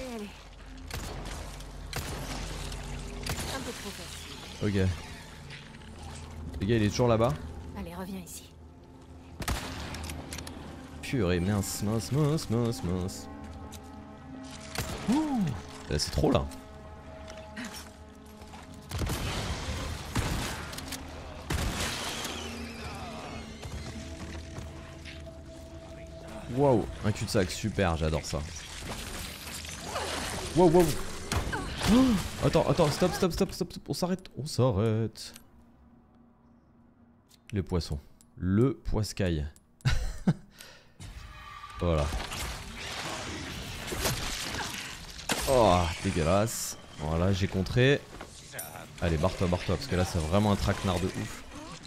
peu trop facile. Ok. Le gars il est toujours là-bas. Allez, reviens ici. Purée, mince, mince, mince, mince, mince. Ouh. Là c'est trop là. Waouh, un cul-de-sac, super, j'adore ça. Waouh, waouh. Oh, attends, attends, stop, stop, stop, stop, stop, on s'arrête, on s'arrête. Le poisson, le poiscaille. Voilà. Oh, dégueulasse. Voilà, j'ai contré. Allez, barre-toi, barre-toi, parce que là c'est vraiment un traquenard de ouf.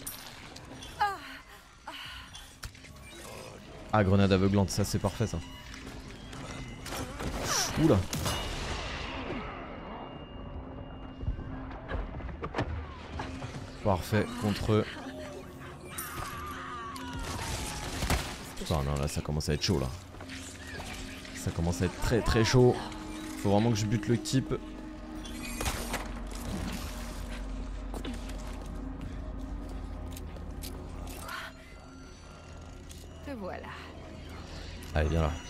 Ah, grenade aveuglante, ça c'est parfait ça. Oula. Parfait, contre eux. Putain, non, là ça commence à être chaud là. Ça commence à être très très chaud. Faut vraiment que je bute le type. Te voilà. Allez, viens là.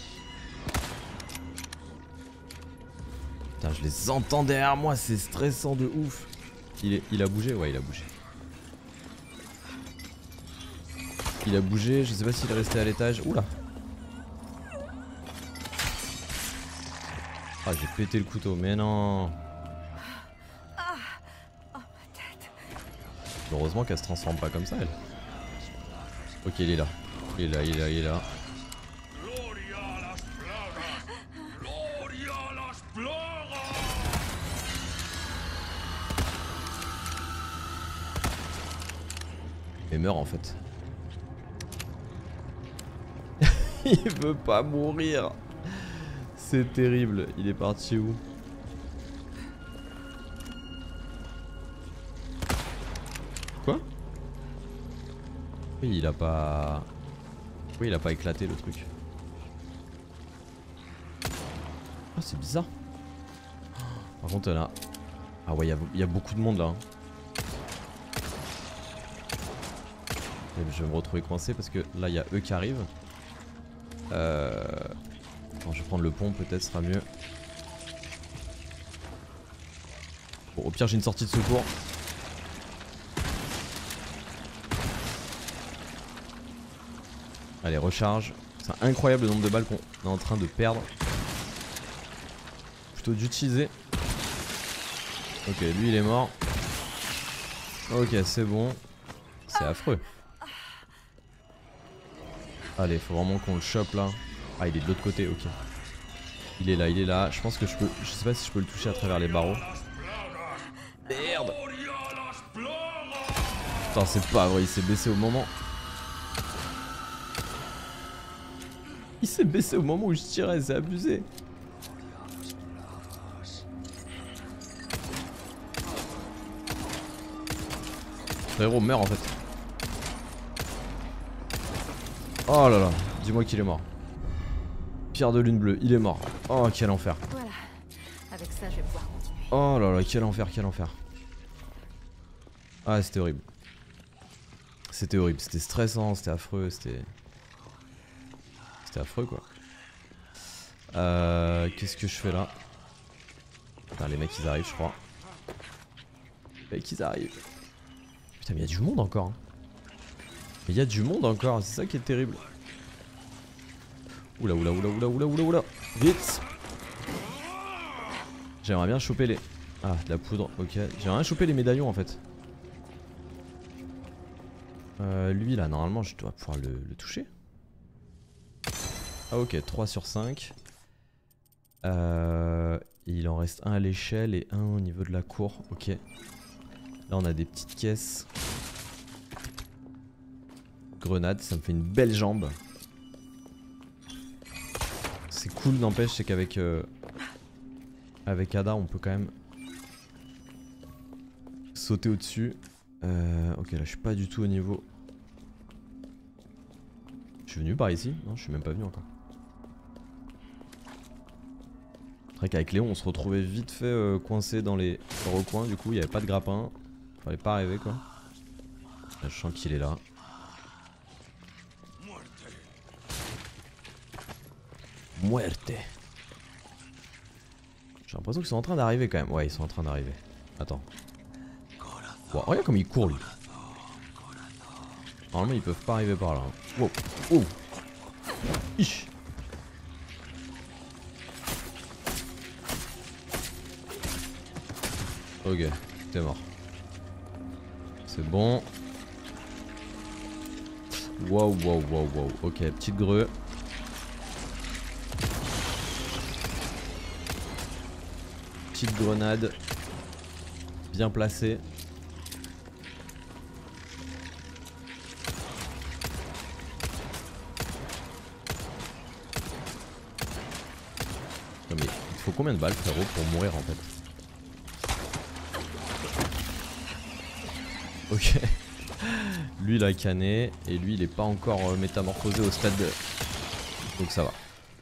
Putain, je les entends derrière moi, c'est stressant de ouf. Il, est, il a bougé? Ouais, il a bougé. Il a bougé, je sais pas s'il est resté à l'étage. Oula. Ah, j'ai pété le couteau, mais non. Heureusement qu'elle se transforme pas comme ça, elle. Ok, il est là. Il est là, il est là, il est là. Il meurt en fait. Il veut pas mourir. C'est terrible. Il est parti où? Quoi? Oui, il a pas... Oui, il a pas éclaté le truc. Ah, c'est bizarre. Par contre, là... Ah ouais, il y, y a beaucoup de monde là. Et je vais me retrouver coincé parce que là, il y a eux qui arrivent. Euh... Attends, je vais prendre le pont, peut-être ce sera mieux. Bon, au pire, j'ai une sortie de secours. Allez, recharge. C'est incroyable le nombre de balles qu'on est en train de perdre. Plutôt d'utiliser. Ok, lui il est mort. Ok, c'est bon. C'est affreux. Allez, faut vraiment qu'on le chope là. Ah, il est de l'autre côté, ok. Il est là, il est là. Je pense que je peux. Je sais pas si je peux le toucher à travers les barreaux. Merde! Putain, c'est pas vrai, il s'est baissé au moment. Il s'est baissé au moment où je tirais, c'est abusé. Frérot meurt en fait. Oh là là, dis-moi qu'il est mort. Pierre de lune bleue, il est mort. Oh quel enfer. Voilà, avec ça je vais pouvoir continuer. Oh là là, quel enfer, quel enfer. Ah c'était horrible. C'était horrible, c'était stressant, c'était affreux, c'était... C'était affreux quoi. Euh, Qu'est-ce que je fais là? Putain les mecs ils arrivent je crois. Les mecs ils arrivent. Putain mais il y a du monde encore hein. Mais il y a du monde encore, c'est ça qui est terrible. Oula oula oula oula oula oula oula. Vite. J'aimerais bien choper les... Ah de la poudre, ok. J'aimerais bien choper les médaillons en fait. Euh, lui là normalement je dois pouvoir le, le toucher. Ah ok, trois sur cinq. Euh, il en reste un à l'échelle et un au niveau de la cour, ok. Là on a des petites caisses. Grenade, ça me fait une belle jambe. C'est cool n'empêche, c'est qu'avec euh, avec Ada on peut quand même sauter au-dessus. Euh, ok là je suis pas du tout au niveau. Je suis venu par ici? Non je suis même pas venu encore. C'est vrai qu'avec Léon on se retrouvait vite fait euh, coincé dans les recoins, du coup il n'y avait pas de grappin. Fallait pas arriver quoi. Là, je sens qu'il est là. Muerte. J'ai l'impression qu'ils sont en train d'arriver quand même. Ouais ils sont en train d'arriver. Attends. Wow, regarde comme il court lui. Normalement ils peuvent pas arriver par là. Hein. Wow. Oh. Ich. Ok, t'es mort. C'est bon. Wow, wow, wow, wow. Ok, petite grue. Petite grenade. Bien placée. Non mais il faut combien de balles frérot pour mourir en fait? Ok. Lui il a canné et lui il est pas encore euh, métamorphosé au stade de... Donc ça va.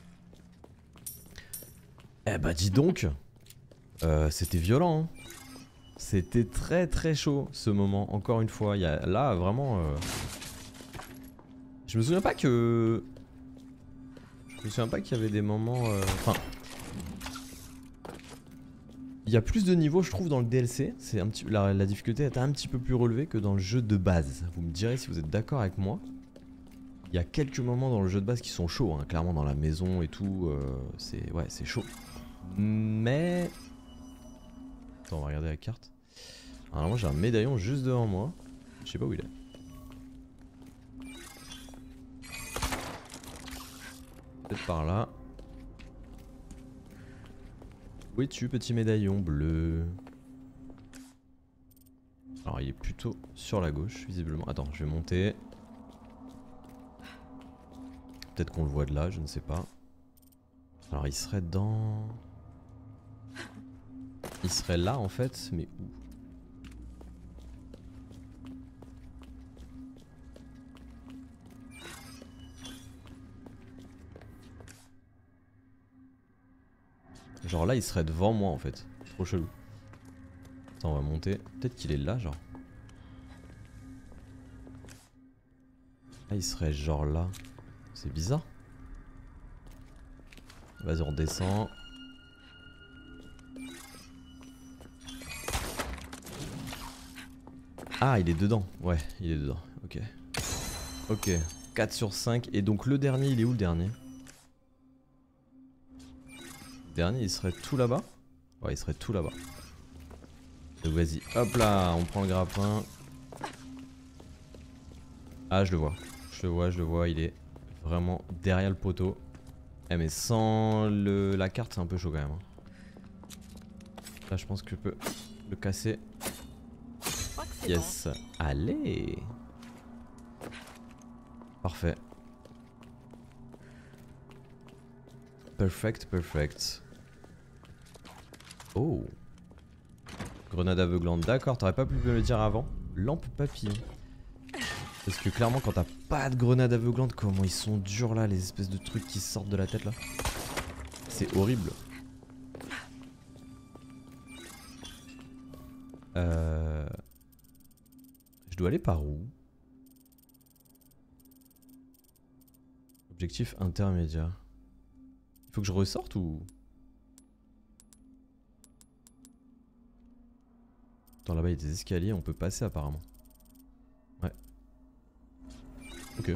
Eh bah dis donc euh, c'était violent hein. C'était très très chaud ce moment, encore une fois. Il y a là vraiment euh... Je me souviens pas que... Je me souviens pas qu'il y avait des moments... euh... Enfin... Il y a plus de niveaux je trouve dans le D L C, c'est un petit... la, la difficulté est un petit peu plus relevée que dans le jeu de base. Vous me direz si vous êtes d'accord avec moi. Il y a quelques moments dans le jeu de base qui sont chauds, hein. Clairement dans la maison et tout, euh, c'est ouais c'est chaud. Mais... Attends on va regarder la carte. Alors moi j'ai un médaillon juste devant moi, je sais pas où il est. Peut-être par là. Où es-tu petit médaillon bleu? Alors il est plutôt sur la gauche visiblement. Attends je vais monter. Peut-être qu'on le voit de là, je ne sais pas. Alors il serait dans... Il serait là en fait, mais où? Genre là il serait devant moi en fait, trop chelou. Attends on va monter, peut-être qu'il est là genre. Là il serait genre là, c'est bizarre. Vas-y, on descend. Ah, il est dedans. Ouais, il est dedans. Ok. Ok. quatre sur cinq. Et donc le dernier, il est où le dernier? Le dernier, il serait tout là-bas? Ouais, il serait tout là-bas. Donc vas-y, hop là, on prend le grappin. Ah, je le vois. Je le vois, je le vois, il est vraiment derrière le poteau. Eh mais sans le, la carte, c'est un peu chaud quand même. Là, je pense que je peux le casser. Yes. Bon. Allez. Parfait. Perfect, perfect. Oh. Grenade aveuglante, d'accord, t'aurais pas pu me le dire avant. Lampe papillon. Parce que clairement quand t'as pas de grenade aveuglante, comment ils sont durs là, les espèces de trucs qui sortent de la tête là. C'est horrible. Euh... Je dois aller par où? Objectif intermédiaire. Il faut que je ressorte ou... Attends, là-bas il y a des escaliers, on peut passer apparemment. Ouais. Ok.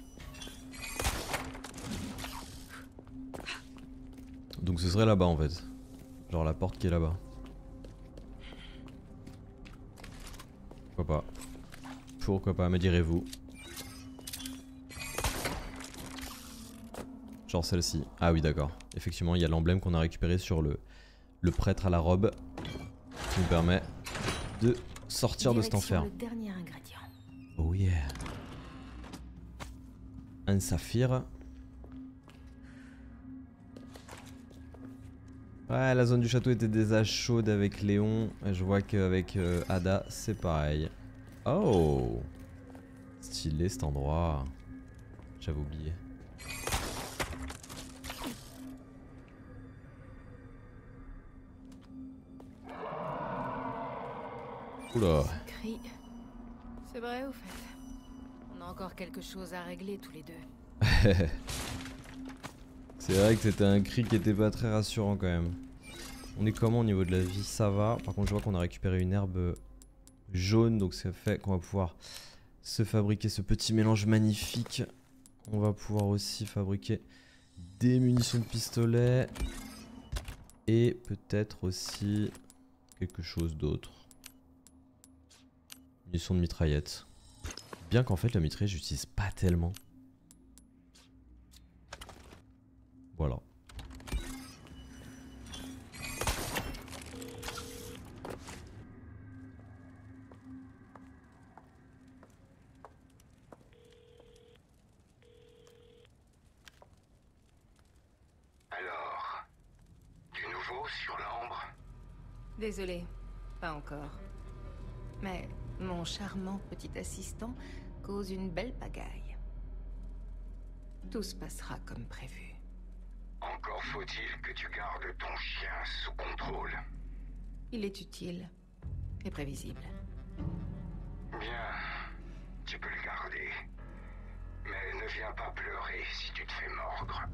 Donc ce serait là-bas en fait. Genre la porte qui est là-bas. Pourquoi pas? Pourquoi pas, me direz-vous? Genre celle-ci. Ah oui d'accord. Effectivement il y a l'emblème qu'on a récupéré sur le, le prêtre à la robe. Qui nous permet de sortir de cet enfer. Le dernier ingrédient. Oh yeah. Un saphir. Ouais, la zone du château était déjà chaude avec Léon. Et je vois qu'avec euh, Ada, c'est pareil. Oh, stylé cet endroit. J'avais oublié. Oula. Cri. C'est vrai au fait. On a encore quelque chose à régler tous les deux. C'est vrai que c'était un cri qui était pas très rassurant quand même. On est comment au niveau de la vie? Ça va. Par contre je vois qu'on a récupéré une herbe jaune. Donc ça fait qu'on va pouvoir se fabriquer ce petit mélange magnifique. On va pouvoir aussi fabriquer des munitions de pistolet. Et peut-être aussi quelque chose d'autre. Munitions de mitraillette. Bien qu'en fait la mitraillette j'utilise pas tellement. Voilà. Alors, du nouveau sur l'ambre? Désolé, pas encore. Mais mon charmant petit assistant cause une belle pagaille. Tout se passera comme prévu. Encore faut-il que tu gardes ton chien sous contrôle. Il est utile et prévisible. Bien, tu peux le garder. Mais ne viens pas pleurer si tu te fais mordre.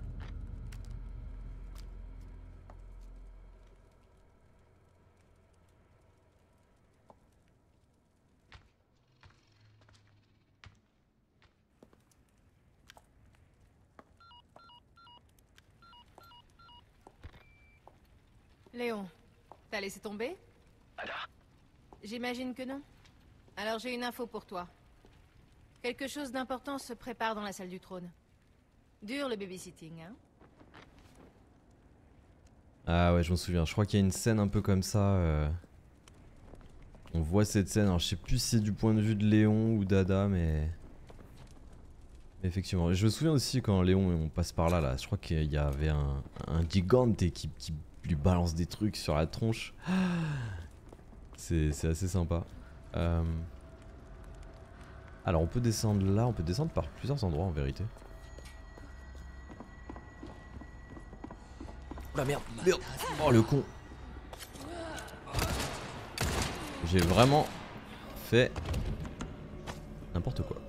Léon, t'as laissé tomber? Ada? J'imagine que non. Alors j'ai une info pour toi. Quelque chose d'important se prépare dans la salle du trône. Dur le babysitting, hein? Ah ouais, je m'en souviens. Je crois qu'il y a une scène un peu comme ça. Euh... On voit cette scène. Alors je sais plus si c'est du point de vue de Léon ou d'Ada, mais... mais effectivement. Je me souviens aussi quand Léon on passe par là, là. Je crois qu'il y avait un, un gigante qui, qui lui balance des trucs sur la tronche. C'est assez sympa. Euh... Alors on peut descendre là. On peut descendre par plusieurs endroits en vérité. Oh la merde, merde. Oh le con. J'ai vraiment fait n'importe quoi.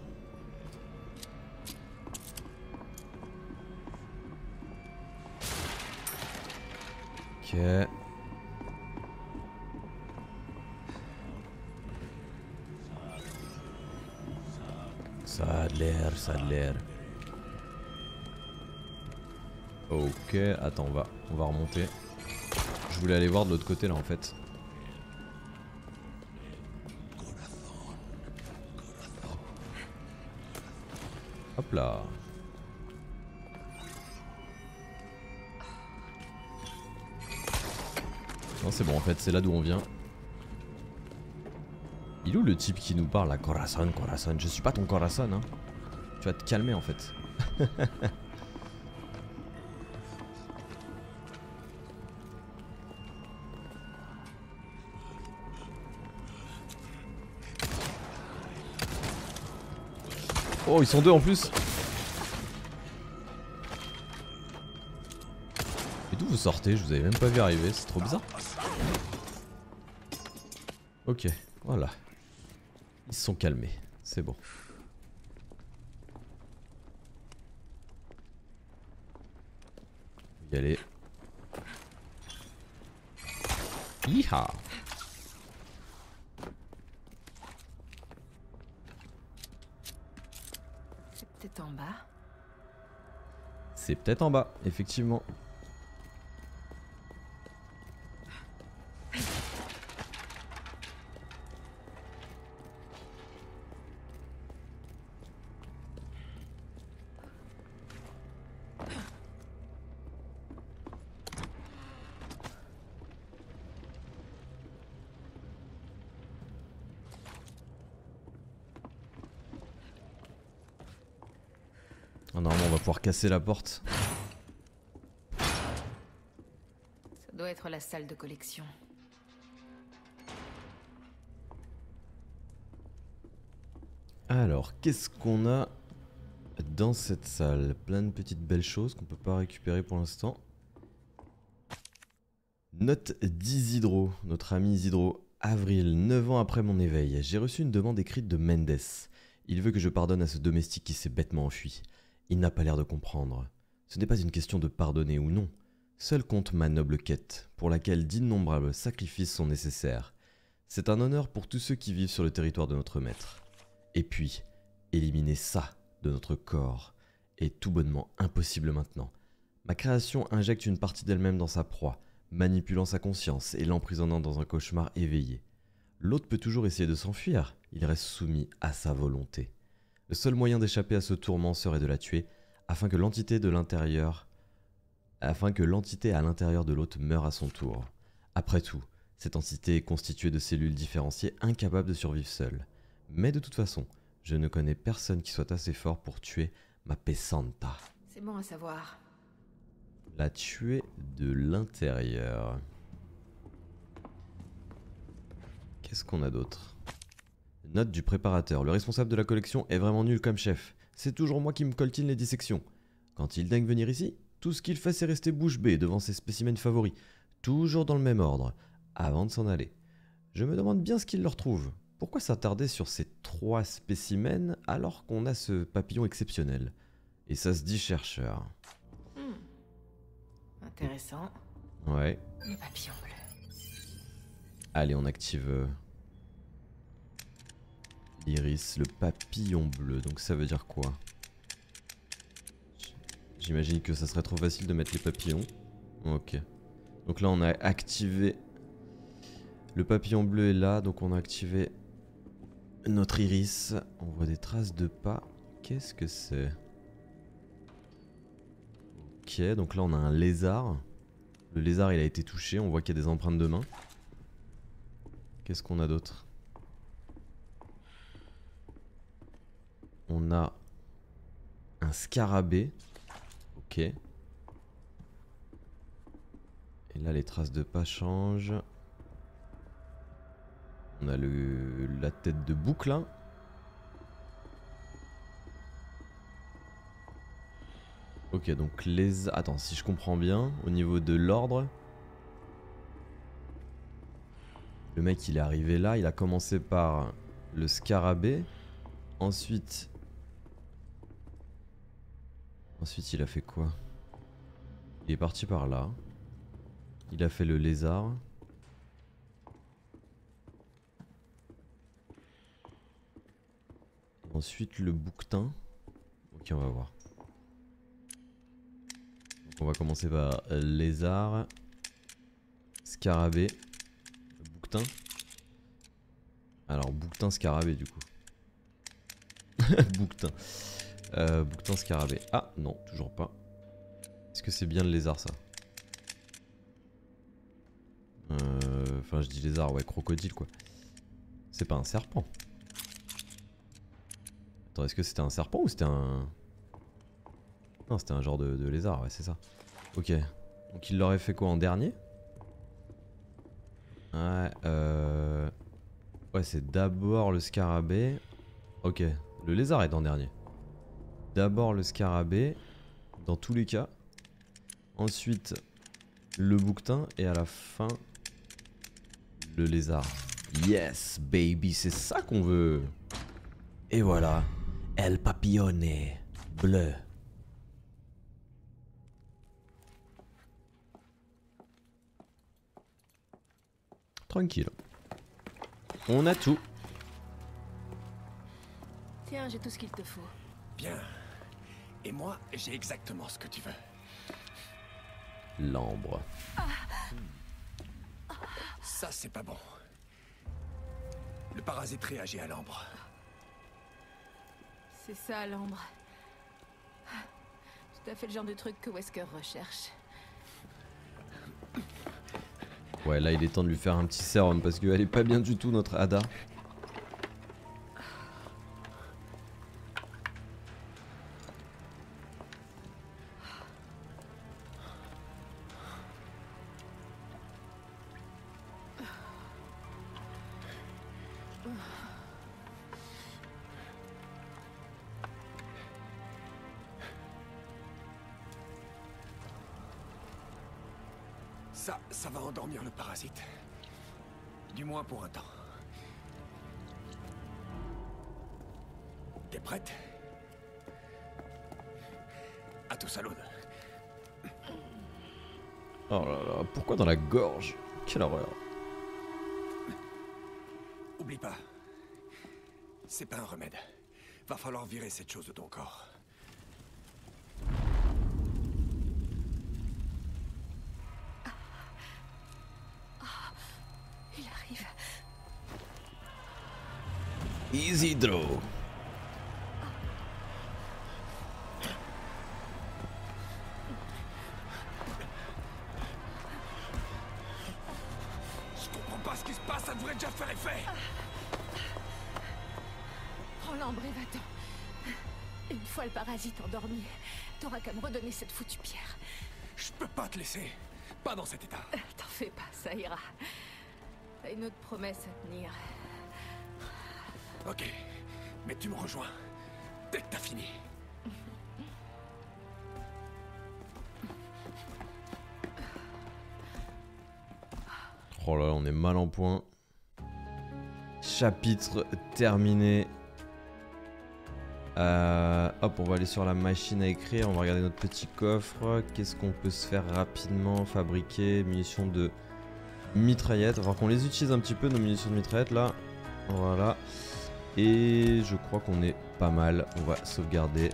Ok. Ça a l'air, ça a l'air. Ok, attends, on va, on va remonter. Je voulais aller voir de l'autre côté là en fait. Hop là. Non c'est bon en fait, c'est là d'où on vient. Il est où le type qui nous parle là? Corazon, Corazon, je suis pas ton Corazon hein. Tu vas te calmer en fait. Oh ils sont deux en plus. Et d'où vous sortez? Je vous avais même pas vu arriver, c'est trop bizarre. Ok, voilà. Ils se sont calmés, c'est bon. Y aller. Yeeha. C'est peut-être en bas. C'est peut-être en bas, effectivement. Oh, normalement on va pouvoir casser la porte. Ça doit être la salle de collection. Alors, qu'est-ce qu'on a dans cette salle? Plein de petites belles choses qu'on peut pas récupérer pour l'instant. Note d'Isidro, notre ami Isidro. Avril, neuf ans après mon éveil, j'ai reçu une demande écrite de Mendes. Il veut que je pardonne à ce domestique qui s'est bêtement enfui. Il n'a pas l'air de comprendre. Ce n'est pas une question de pardonner ou non. Seul compte ma noble quête, pour laquelle d'innombrables sacrifices sont nécessaires. C'est un honneur pour tous ceux qui vivent sur le territoire de notre maître. Et puis, éliminer ça de notre corps est tout bonnement impossible maintenant. Ma création injecte une partie d'elle-même dans sa proie, manipulant sa conscience et l'emprisonnant dans un cauchemar éveillé. L'autre peut toujours essayer de s'enfuir, il reste soumis à sa volonté. Le seul moyen d'échapper à ce tourment serait de la tuer, afin que l'entité de l'intérieur, afin que l'entité à l'intérieur de l'autre meure à son tour. Après tout, cette entité est constituée de cellules différenciées incapables de survivre seules. Mais de toute façon, je ne connais personne qui soit assez fort pour tuer ma Pesanta. C'est bon à savoir. La tuer de l'intérieur. Qu'est-ce qu'on a d'autre? Note du préparateur. Le responsable de la collection est vraiment nul comme chef. C'est toujours moi qui me coltine les dissections. Quand il daigne venir ici, tout ce qu'il fait c'est rester bouche bée devant ses spécimens favoris. Toujours dans le même ordre, avant de s'en aller. Je me demande bien ce qu'il leur trouve. Pourquoi s'attarder sur ces trois spécimens alors qu'on a ce papillon exceptionnel? Et ça se dit chercheur. Hmm. Intéressant. Ouais. Le papillon bleu. Allez, on active euh, l'iris, le papillon bleu. Donc ça veut dire quoi? J'imagine que ça serait trop facile de mettre les papillons. Ok. Donc là on a activé... Le papillon bleu est là, donc on a activé notre iris. On voit des traces de pas. Qu'est-ce que c'est? Ok, donc là on a un lézard. Le lézard il a été touché, on voit qu'il y a des empreintes de mains. Qu'est-ce qu'on a d'autre? On a un scarabée. Ok. Et là les traces de pas changent. On a le, la tête de bouclin. Ok, donc les... Attends, si je comprends bien, au niveau de l'ordre... Le mec, il est arrivé là, il a commencé par le scarabée. Ensuite... Ensuite, il a fait quoi? Il est parti par là. Il a fait le lézard. Ensuite le bouquetin. Ok, on va voir. Donc on va commencer par lézard, scarabée, bouquetin. Alors bouquetin, scarabée du coup. Bouquetin. Euh, bouquetin, scarabée. Ah non, toujours pas. Est-ce que c'est bien le lézard ça? Euh, Enfin je dis lézard, ouais, crocodile quoi. C'est pas un serpent. Attends, est-ce que c'était un serpent ou c'était un... Non, c'était un genre de, de lézard, ouais, c'est ça. Ok. Donc il l'aurait fait quoi en dernier? Ouais, euh... Ouais, c'est d'abord le scarabée. Ok, le lézard est en dernier. D'abord le scarabée, dans tous les cas. Ensuite, le bouquetin. Et à la fin, le lézard. Yes, baby, c'est ça qu'on veut. Et voilà, El Papillone bleu. Tranquille. On a tout. Tiens, j'ai tout ce qu'il te faut. Bien. Et moi, j'ai exactement ce que tu veux. L'ambre. Ça, c'est pas bon. Le parasite réagit à l'ambre. C'est ça, l'ambre. Tout à fait le genre de truc que Wesker recherche. Ouais, là il est temps de lui faire un petit sérum parce qu'elle est pas bien du tout notre Ada. Ça, ça va endormir le parasite. Du moins pour un temps. T'es prête? À tout saloon. Oh là là, pourquoi dans la gorge? Quelle horreur. Oublie pas. C'est pas un remède. Va falloir virer cette chose de ton corps. Il arrive. Isidro. Je comprends pas ce qui se passe, ça devrait déjà faire effet. Prends l'ambre et va-t'en. Une fois le parasite endormi, t'auras qu'à me redonner cette foutue pierre. Je peux pas te laisser. Pas dans cet état. Euh, T'en fais pas, ça ira. T'as une autre promesse à tenir. Ok. Mais tu me rejoins. Dès que t'as fini. Oh là là, on est mal en point. Chapitre terminé. Euh, hop, on va aller sur la machine à écrire. On va regarder notre petit coffre. Qu'est-ce qu'on peut se faire rapidement? Fabriquer munitions de mitraillette. Il va falloir qu'on les utilise un petit peu, nos munitions de mitraillette là. Voilà. Et je crois qu'on est pas mal. On va sauvegarder.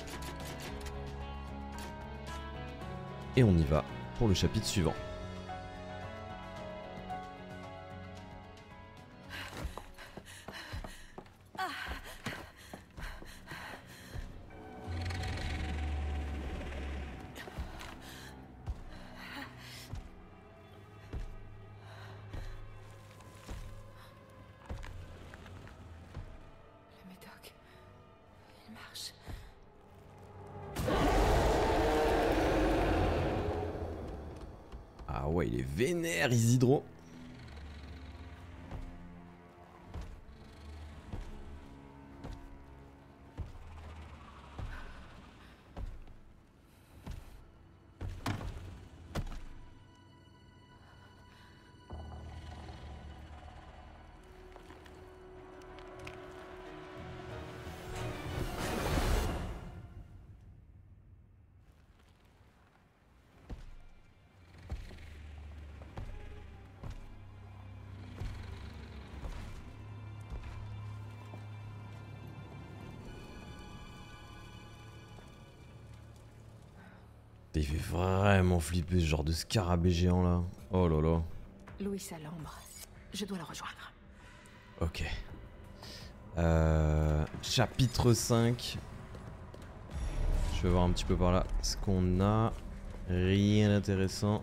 Et on y va pour le chapitre suivant. Le médoc. Il marche. Ah ouais, il est vénère, Isidro. Il fait vraiment flipper ce genre de scarabée géant là. Oh là là. Louis à l'ambre. Je dois le rejoindre. Ok. Euh, chapitre cinq. Je vais voir un petit peu par là ce qu'on a. Rien d'intéressant.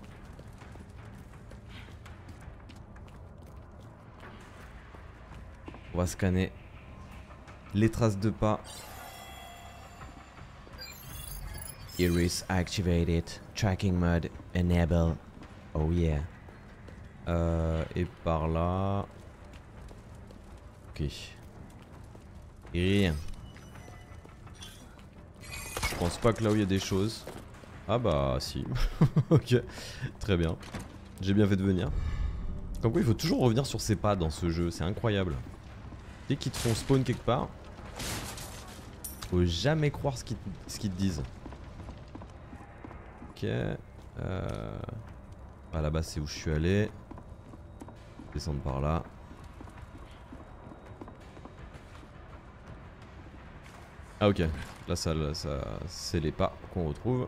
On va scanner les traces de pas. Iris activated. Tracking mode enable. Oh yeah. Euh, et par là. Ok. Rien. Je pense pas que là où il y a des choses. Ah bah si. Ok. Très bien. J'ai bien fait de venir. Comme quoi il faut toujours revenir sur ses pas dans ce jeu. C'est incroyable. Dès qu'ils te font spawn quelque part, faut jamais croire ce qu'ils ce qu'ils te disent. Ok. Euh... Ah là-bas c'est où je suis allé. Descendre par là. Ah ok. Là ça, là, ça c'est les pas qu'on retrouve.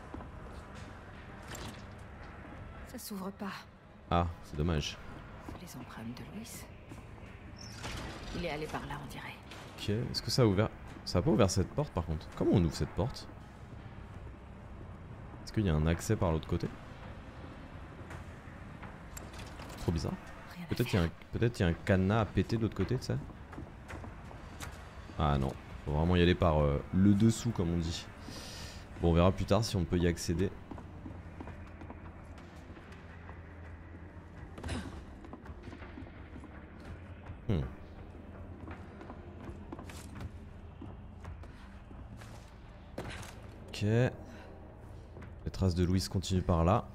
Ça s'ouvre pas. Ah, c'est dommage. Les empreintes de Louis. Il est allé par là, on dirait. Ok, est-ce que ça a ouvert... Ça a pas ouvert cette porte par contre. Comment on ouvre cette porte? Est-ce qu'il y a un accès par l'autre côté? Trop bizarre. Peut-être qu'il y a un... peut-être il y a un cadenas à péter de l'autre côté, tu sais. Ah non, faut vraiment y aller par euh, le dessous comme on dit. Bon, on verra plus tard si on peut y accéder. Hmm. Ok. Les traces de Louis continuent par là.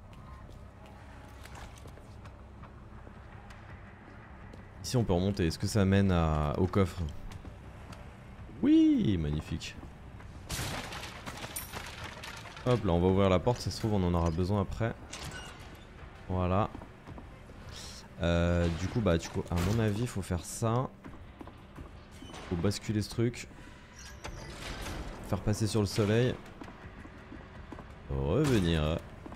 Ici on peut remonter. Est-ce que ça mène à... au coffre? Oui, magnifique. Hop là, on va ouvrir la porte. Ça se trouve on en aura besoin après. Voilà. Euh, du coup, bah, du coup, à mon avis, il faut faire ça. Faut basculer ce truc. Faire passer sur le soleil. Revenir.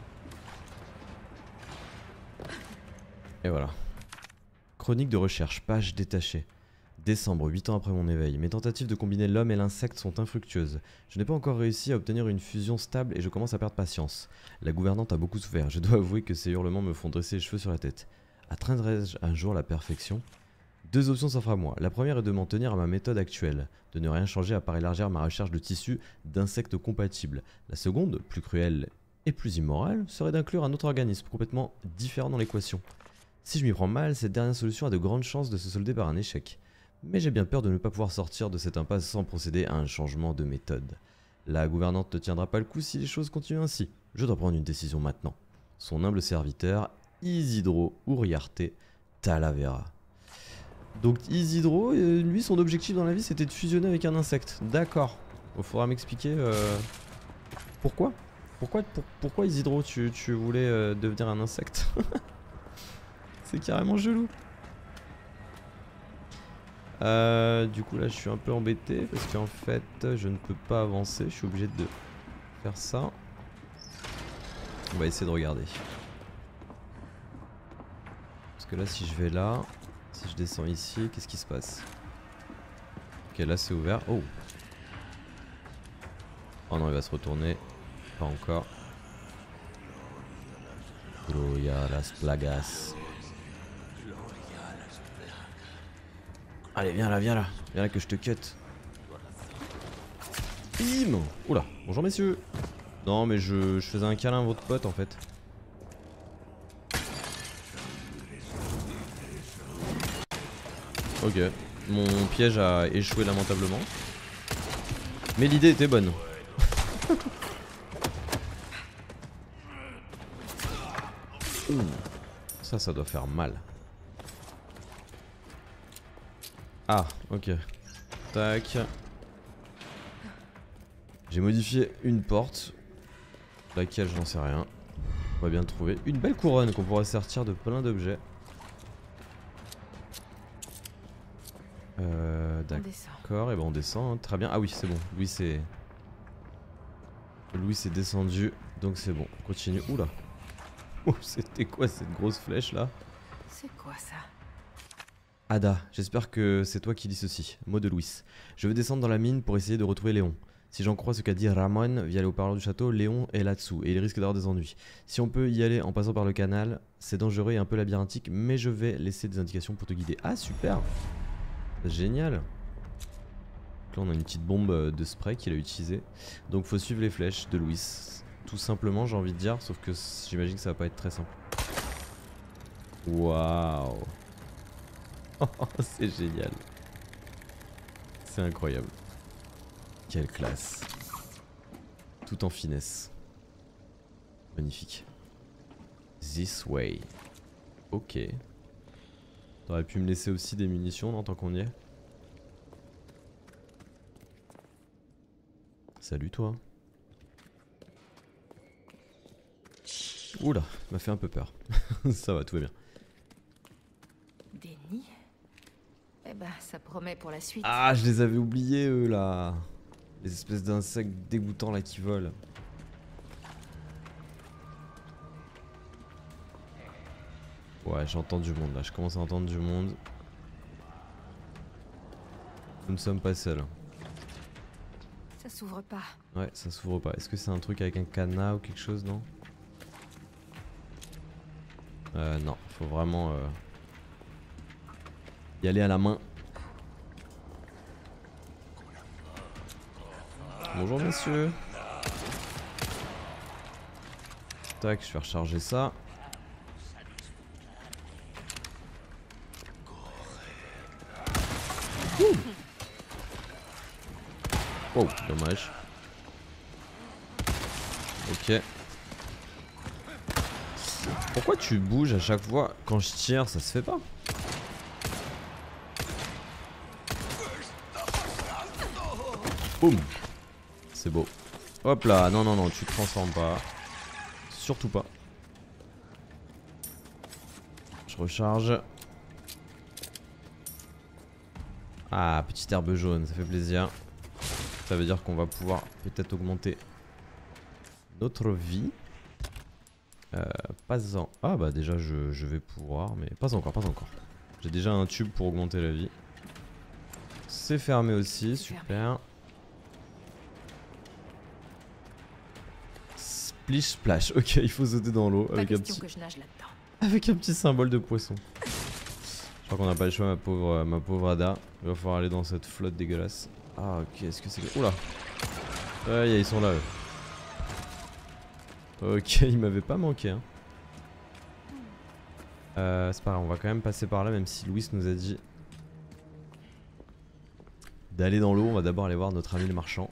Et voilà. Chronique de recherche, page détachée. Décembre, huit ans après mon éveil. Mes tentatives de combiner l'homme et l'insecte sont infructueuses. Je n'ai pas encore réussi à obtenir une fusion stable et je commence à perdre patience. La gouvernante a beaucoup souffert. Je dois avouer que ces hurlements me font dresser les cheveux sur la tête. Atteindrai-je un jour la perfection? Deux options s'offrent à moi. La première est de m'en tenir à ma méthode actuelle, de ne rien changer à part élargir ma recherche de tissus d'insectes compatibles. La seconde, plus cruelle et plus immorale, serait d'inclure un autre organisme complètement différent dans l'équation. Si je m'y prends mal, cette dernière solution a de grandes chances de se solder par un échec. Mais j'ai bien peur de ne pas pouvoir sortir de cette impasse sans procéder à un changement de méthode. La gouvernante ne tiendra pas le coup si les choses continuent ainsi. Je dois prendre une décision maintenant. Son humble serviteur, Isidro Uriarte Talavera. Donc Isidro, euh, lui son objectif dans la vie c'était de fusionner avec un insecte. D'accord. Il faudra m'expliquer euh, pourquoi. Pourquoi, pour, pourquoi Isidro tu, tu voulais euh, devenir un insecte? C'est carrément gelou. Euh, du coup là je suis un peu embêté parce qu'en fait je ne peux pas avancer. Je suis obligé de faire ça. On va essayer de regarder. Parce que là si je vais là, si je descends ici, qu'est-ce qui se passe? Ok là c'est ouvert. Oh. Oh non il va se retourner. Pas encore. Gloria las plagas. Allez viens là, viens là. Viens là que je te cut. Bim. Oula. Bonjour messieurs. Non mais je, je faisais un câlin à votre pote en fait. Ok, mon piège a échoué lamentablement. Mais l'idée était bonne. Ouh. Ça, ça doit faire mal. Ah, ok. Tac. J'ai modifié une porte. Laquelle, j'en sais rien. On va bien le trouver. Une belle couronne qu'on pourra sortir de plein d'objets. Euh, d'accord, et ben on descend, hein. Très bien. Ah oui, c'est bon. Louis c'est... Louis c'est descendu. Donc c'est bon, on continue. Oula. Oh, c'était quoi cette grosse flèche là? C'est quoi ça? Ada, j'espère que c'est toi qui dis ceci. Mot de Louis. Je vais descendre dans la mine pour essayer de retrouver Léon. Si j'en crois ce qu'a dit Ramon via les haut-parleurs du château, Léon est là-dessous et il risque d'avoir des ennuis. Si on peut y aller en passant par le canal, c'est dangereux et un peu labyrinthique, mais je vais laisser des indications pour te guider. Ah super! Génial! Là on a une petite bombe de spray qu'il a utilisée. Donc faut suivre les flèches de Louis. Tout simplement j'ai envie de dire, sauf que j'imagine que ça va pas être très simple. Waouh! C'est génial. C'est incroyable. Quelle classe. Tout en finesse. Magnifique. This way. Ok. T'aurais pu me laisser aussi des munitions, non, tant qu'on y est. Salut toi. Oula, m'a fait un peu peur. Ça va, tout va bien. Des nids? Eh ben, ça promet pour la suite. Ah, je les avais oubliés eux là. Les espèces d'insectes dégoûtants là qui volent. Ouais, j'entends du monde là, je commence à entendre du monde. Nous ne sommes pas seuls. Ça s'ouvre pas. Ouais, ça s'ouvre pas. Est-ce que c'est un truc avec un cadenas ou quelque chose, non? Euh, non, faut vraiment euh, y aller à la main. Bonjour messieurs. Tac, je vais recharger ça. Ouh. Oh, dommage. Ok. Pourquoi tu bouges à chaque fois quand je tire? Ça se fait pas. Boum. C'est beau. Hop là, non non non, tu te transformes pas. Surtout pas. Je recharge. Ah, petite herbe jaune, ça fait plaisir. Ça veut dire qu'on va pouvoir peut-être augmenter notre vie. Euh, pas en... Ah bah déjà je, je vais pouvoir, mais pas encore, pas encore. J'ai déjà un tube pour augmenter la vie. C'est fermé aussi, super. Splish splash, ok, il faut sauter dans l'eau avec un petit... que je nage là-dedans. Avec un petit symbole de poisson. Je crois qu'on n'a pas le choix, ma pauvre, ma pauvre Ada. Il va falloir aller dans cette flotte dégueulasse. Ah ok, est-ce que c'est... Oula. Ouais, ils sont là eux. Ok, il m'avait pas manqué hein. Euh, c'est pas grave, on va quand même passer par là, même si Louis nous a dit d'aller dans l'eau. On va d'abord aller voir notre ami le marchand.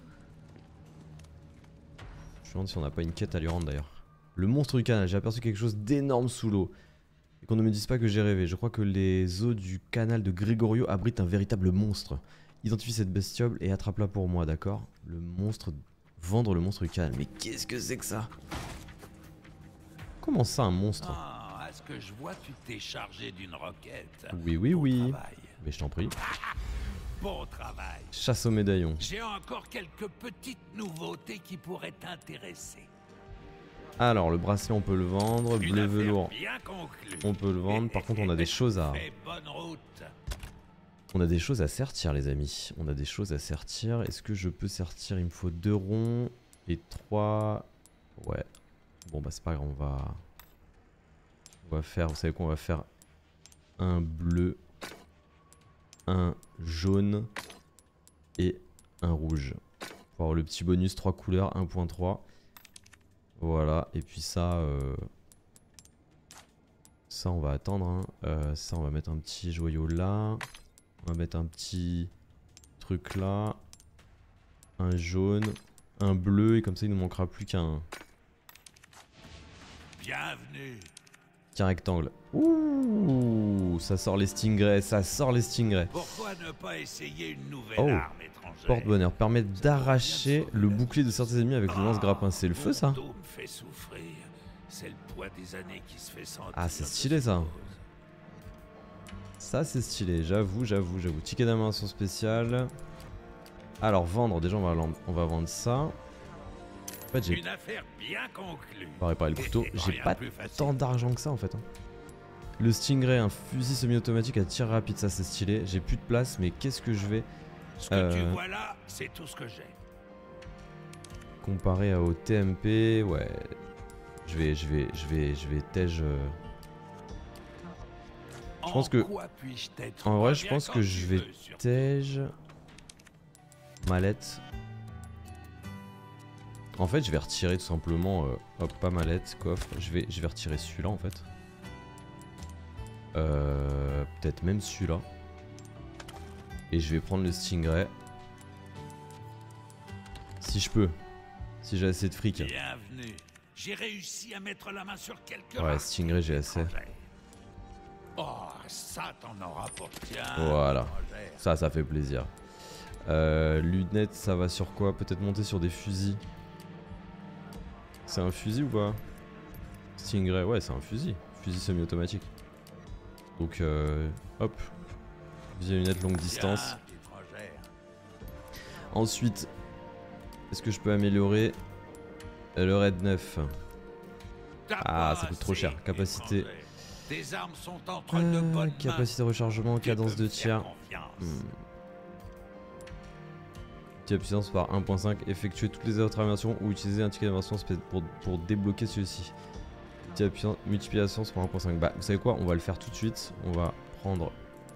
Je me demande si on n'a pas une quête à lui rendre d'ailleurs. Le monstre du canal, j'ai aperçu quelque chose d'énorme sous l'eau. Et qu'on ne me dise pas que j'ai rêvé. Je crois que les eaux du canal de Gregorio abritent un véritable monstre. Identifie cette bestiole et attrape-la pour moi, d'accord? Le monstre... Vendre le monstre du canal. Mais qu'est-ce que c'est que ça? Comment ça, un monstre? Ah, à ce que je vois, tu t'es chargé d'une roquette. Oui, oui, Bon oui. travail. Mais je t'en prie. Bon travail. Chasse au médaillon. J'ai encore quelques petites nouveautés qui pourraient t'intéresser. Alors, le bracelet, on peut le vendre. Une Bleu affaire velours, bien conclue. on peut le vendre. Par contre, on a des choses à... Fais bonne route. On a des choses à sertir, les amis. On a des choses à sertir. Est-ce que je peux sertir? Il me faut deux ronds et trois... Ouais. Bon, bah c'est pas grave, on va... On va faire... Vous savez quoi? On va faire un bleu, un jaune et un rouge. Pour avoir le petit bonus trois couleurs, un point trois. Voilà. Et puis ça... Euh... Ça, on va attendre. Hein. Euh, ça, on va mettre un petit joyau là. On va mettre un petit truc là, un jaune, un bleu et comme ça il nous manquera plus qu'un Bienvenue. qu'un rectangle. Ouh, ça sort les stingrays, ça sort les stingrays. Pourquoi ne pas essayer une nouvelle Oh. arme étrangère? Porte-bonheur permet d'arracher le bouclier de certains ennemis avec le lance-grappin. C'est le feu ça? Mon dos me fait souffrir. C'est le poids des années qui se fait sentir. Ah, c'est stylé ça. Ça c'est stylé, j'avoue, j'avoue, j'avoue. Ticket d'amélioration spéciale. Alors vendre, déjà on va, on va vendre ça. En fait, j'ai Une affaire bien conclue. pas réparé le couteau. J'ai Rien pas de plus facile. tant d'argent que ça en fait. Hein. Le Stingray, un fusil semi-automatique à tir rapide, ça c'est stylé. J'ai plus de place, mais qu'est-ce que je vais Ce que Euh. tu vois là, c'est tout ce que j'ai. comparer au T M P? Ouais. Je vais, je vais, je vais, je vais tège. euh, Je pense En que- quoi puis-je t'être En vrai, pas je bien pense quand que tu je vais veux, surtout. tège. Mallette. En fait, je vais retirer tout simplement. euh, hop, pas mallette, coffre. Je vais, je vais retirer celui-là en fait. Euh, Peut-être même celui-là. Et je vais prendre le Stingray. Si je peux. Si j'ai assez de fric. Bienvenue. J'ai réussi à mettre la main sur quelques Ouais, rares Stingray, j'ai assez. étrangères. Oh, ça t'en aura pour tiens. Voilà. étrangère. Ça, ça fait plaisir. Euh, lunettes, ça va sur quoi? Peut-être monter sur des fusils. C'est un fusil ou pas? Stingray, ouais, c'est un fusil. Fusil semi-automatique. Donc, euh, hop. Fusil à lunettes longue distance. Tiens, étrangère. Ensuite, est-ce que je peux améliorer le raid neuf? T'as Ah, pas ça coûte trop assez, cher. Capacité. étrangère. Tes armes sont entre de Euh, bonnes mains. capacité de rechargement, Tu cadence peux de me faire tir. confiance. Hmm. Ticket de puissance par un point cinq. Effectuer toutes les autres animations ou utiliser un ticket d'animation pour, pour débloquer celui-ci. Ticket de puissance, multiplication par un point cinq. Bah, vous savez quoi? On va le faire tout de suite. On va prendre.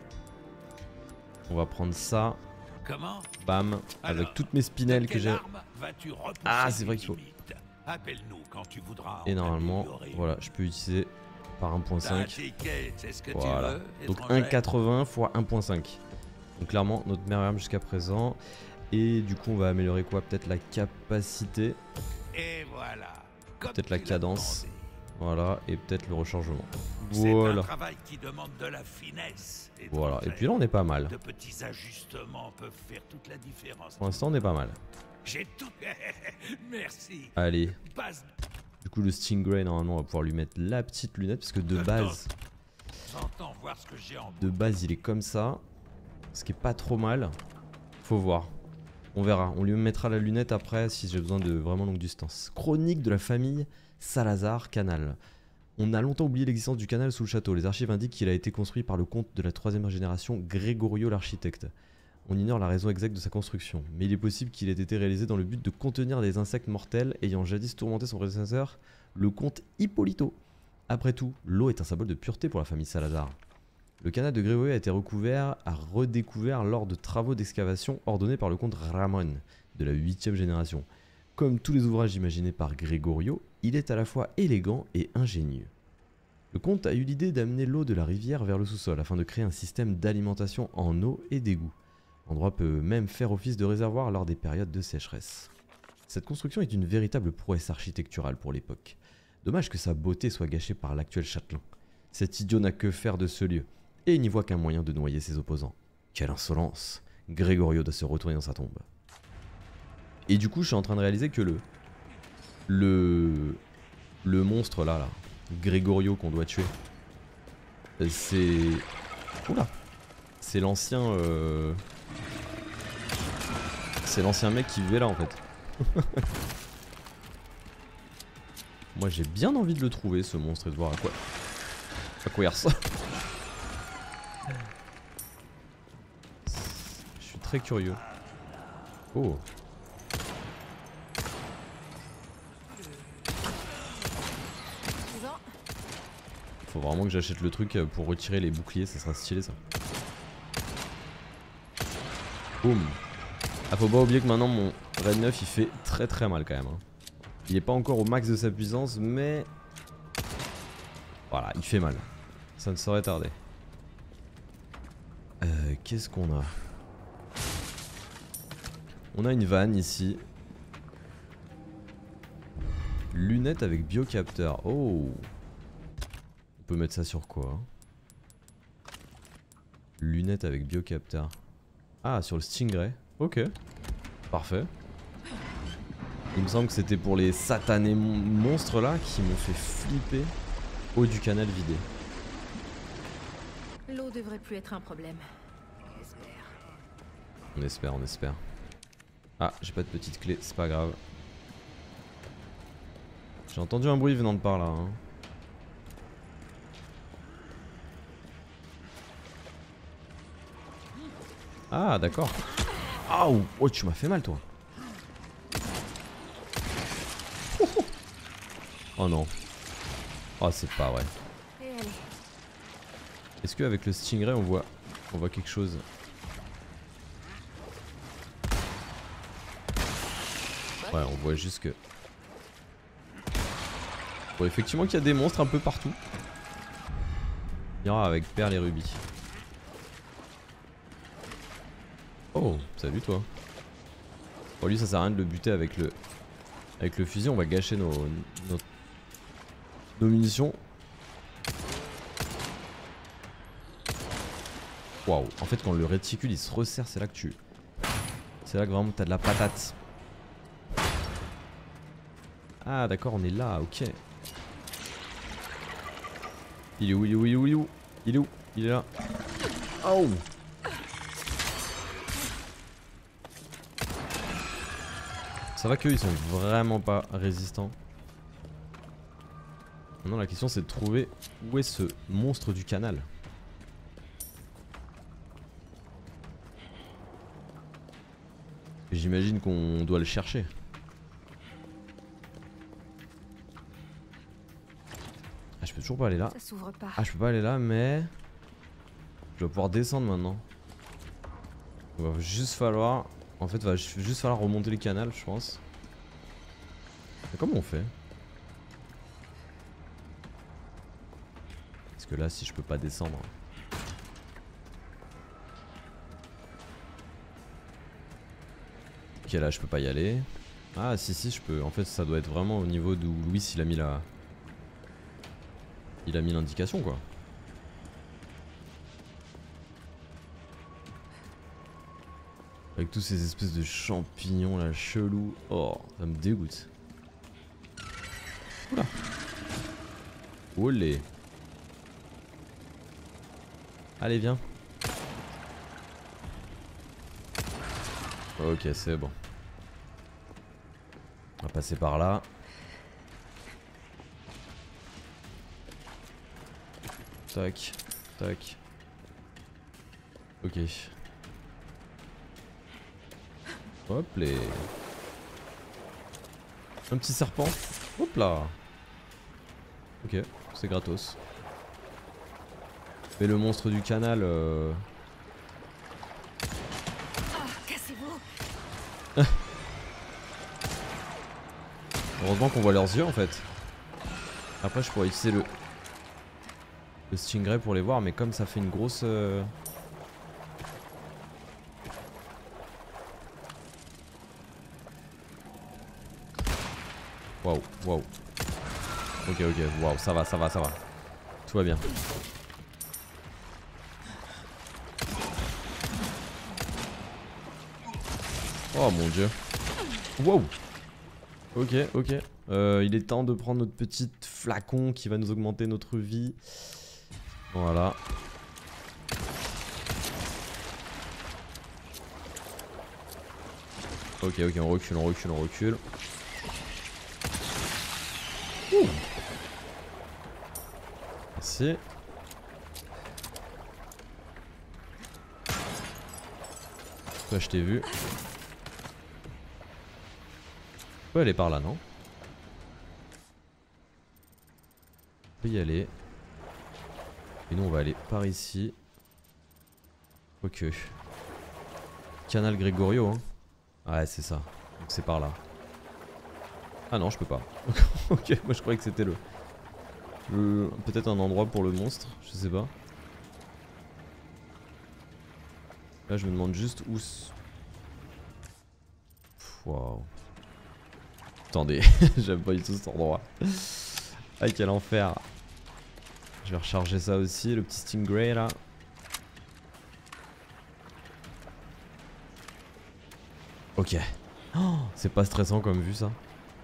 On va prendre ça. Comment? Bam. Avec Alors, toutes mes spinels de que quelle j'ai. arme vas-tu repousser Ah, c'est tes vrai qu'il faut. limites? Appelle-nous quand tu voudras. Et en normalement, améliorer. voilà, je peux utiliser par un point T'as un cinq. ticket, c'est ce que Voilà. tu veux, Donc un étrangère? quatre-vingts fois un point cinq. Donc clairement notre meilleure arme jusqu'à présent. Et du coup on va améliorer quoi? Peut-être la capacité. Et voilà. Comme Peut-être la tu l'as cadence. demandé. Voilà. Et peut-être le rechargement. C'est Voilà. un travail qui demande de la finesse. Voilà. Et étrangère. puis là on est pas mal. De petits ajustements peuvent faire toute la différence. Pour l'instant on est pas mal. J'ai tout. Merci. Allez. Passe. Du coup le Stingray normalement on va pouvoir lui mettre la petite lunette. Parce que de base. J'entends voir ce que j'ai en De base il est comme ça. Ce qui est pas trop mal. Faut voir. On verra. On lui mettra la lunette après si j'ai besoin de vraiment longue distance. Chronique de la famille Salazar Canal. On a longtemps oublié l'existence du canal sous le château. Les archives indiquent qu'il a été construit par le comte de la troisième génération Gregorio l'architecte. On ignore la raison exacte de sa construction, mais il est possible qu'il ait été réalisé dans le but de contenir des insectes mortels ayant jadis tourmenté son prédécesseur, le comte Hippolito. Après tout, l'eau est un symbole de pureté pour la famille Salazar. Le canal de Gregorio a été recouvert, a redécouvert lors de travaux d'excavation ordonnés par le comte Ramon de la huitième génération. Comme tous les ouvrages imaginés par Gregorio, il est à la fois élégant et ingénieux. Le comte a eu l'idée d'amener l'eau de la rivière vers le sous-sol afin de créer un système d'alimentation en eau et d'égout. L'endroit peut même faire office de réservoir lors des périodes de sécheresse. Cette construction est une véritable prouesse architecturale pour l'époque. Dommage que sa beauté soit gâchée par l'actuel châtelain. Cet idiot n'a que faire de ce lieu, et il n'y voit qu'un moyen de noyer ses opposants. Quelle insolence! Gregorio doit se retourner dans sa tombe. Et du coup, je suis en train de réaliser que le... Le... Le monstre là, là, Gregorio qu'on doit tuer, c'est... Oula! C'est l'ancien... Euh... C'est l'ancien mec qui vivait là en fait. Moi j'ai bien envie de le trouver ce monstre et de voir à quoi... À quoi il ressemble. Je suis très curieux. Oh. Faut vraiment que j'achète le truc pour retirer les boucliers, ça sera stylé ça. Boum. Ah, faut pas oublier que maintenant mon raid neuf il fait très très mal quand même. Hein. Il est pas encore au max de sa puissance, mais voilà, il fait mal. Ça ne saurait tarder. Euh, Qu'est-ce qu'on a? On a une vanne ici. Lunettes avec biocapteur. Oh. On peut mettre ça sur quoi hein? Lunettes avec biocapteur. Ah, sur le Stingray. Ok. Parfait. Il me semble que c'était pour les satanés mon monstres là qui m'ont fait flipper. Eau du canal vidé. L'eau devrait plus être un problème. J'espère. On espère, on espère. Ah, j'ai pas de petite clé, c'est pas grave. J'ai entendu un bruit venant de par là. Hein. Ah d'accord. Ah oh, tu m'as fait mal toi. Oh, oh. Oh non. Oh c'est pas vrai. Est-ce qu'avec le Stingray on voit on voit quelque chose? Ouais on voit juste que... Bon effectivement qu'il y a des monstres un peu partout. Il y aura avec perles et rubis. Oh salut toi. Bon lui ça sert à rien de le buter avec le avec le fusil, on va gâcher nos nos, nos munitions. Waouh, en fait quand le réticule il se resserre c'est là que tu... C'est là que vraiment t'as de la patate. Ah d'accord on est là, ok. Il est où, il est où, il est où, il est où? Il est où? Il est là. Oh. Ça va qu'eux ils sont vraiment pas résistants. Maintenant la question c'est de trouver où est ce monstre du canal. J'imagine qu'on doit le chercher. Ah je peux toujours pas aller là. Ça s'ouvre pas. Ah je peux pas aller là mais... Je vais pouvoir descendre maintenant. Il va juste falloir... En fait il va juste falloir remonter le canal je pense. Mais comment on fait? Parce que là si je peux pas descendre... Ok là je peux pas y aller. Ah si si je peux. En fait ça doit être vraiment au niveau d'où Louis il a mis la... Il a mis l'indication quoi. Avec tous ces espèces de champignons là chelous. Oh ça me dégoûte. Oula. Olé. Allez viens. Ok c'est bon. On va passer par là. Tac, tac. Ok. Hop les. Un petit serpent. Hop là. Ok, c'est gratos. Mais le monstre du canal. Euh... Oh, cassez-vous. Heureusement qu'on voit leurs yeux en fait. Après je pourrais utiliser le le Stingray pour les voir mais comme ça fait une grosse euh... Waouh, waouh. Ok ok, waouh, ça va, ça va, ça va. Tout va bien. Oh mon dieu. Wow. Ok, ok. Euh, il est temps de prendre notre petit flacon qui va nous augmenter notre vie. Voilà. Ok, ok, on recule, on recule, on recule. Ouh. Merci. Toi, je t'ai vu. On peut aller par là, non? On peut y aller. Et nous, on va aller par ici. Ok. Canal Gregorio, hein. Ouais, c'est ça. Donc c'est par là. Ah non, je peux pas. Ok, moi je croyais que c'était le... le... peut-être un endroit pour le monstre, je sais pas. Là, je me demande juste où... Waouh. Attendez, j'aime pas du tout cet endroit. Ah quel enfer. Je vais recharger ça aussi, le petit Stingray là. Ok. Oh, c'est pas stressant comme vue ça.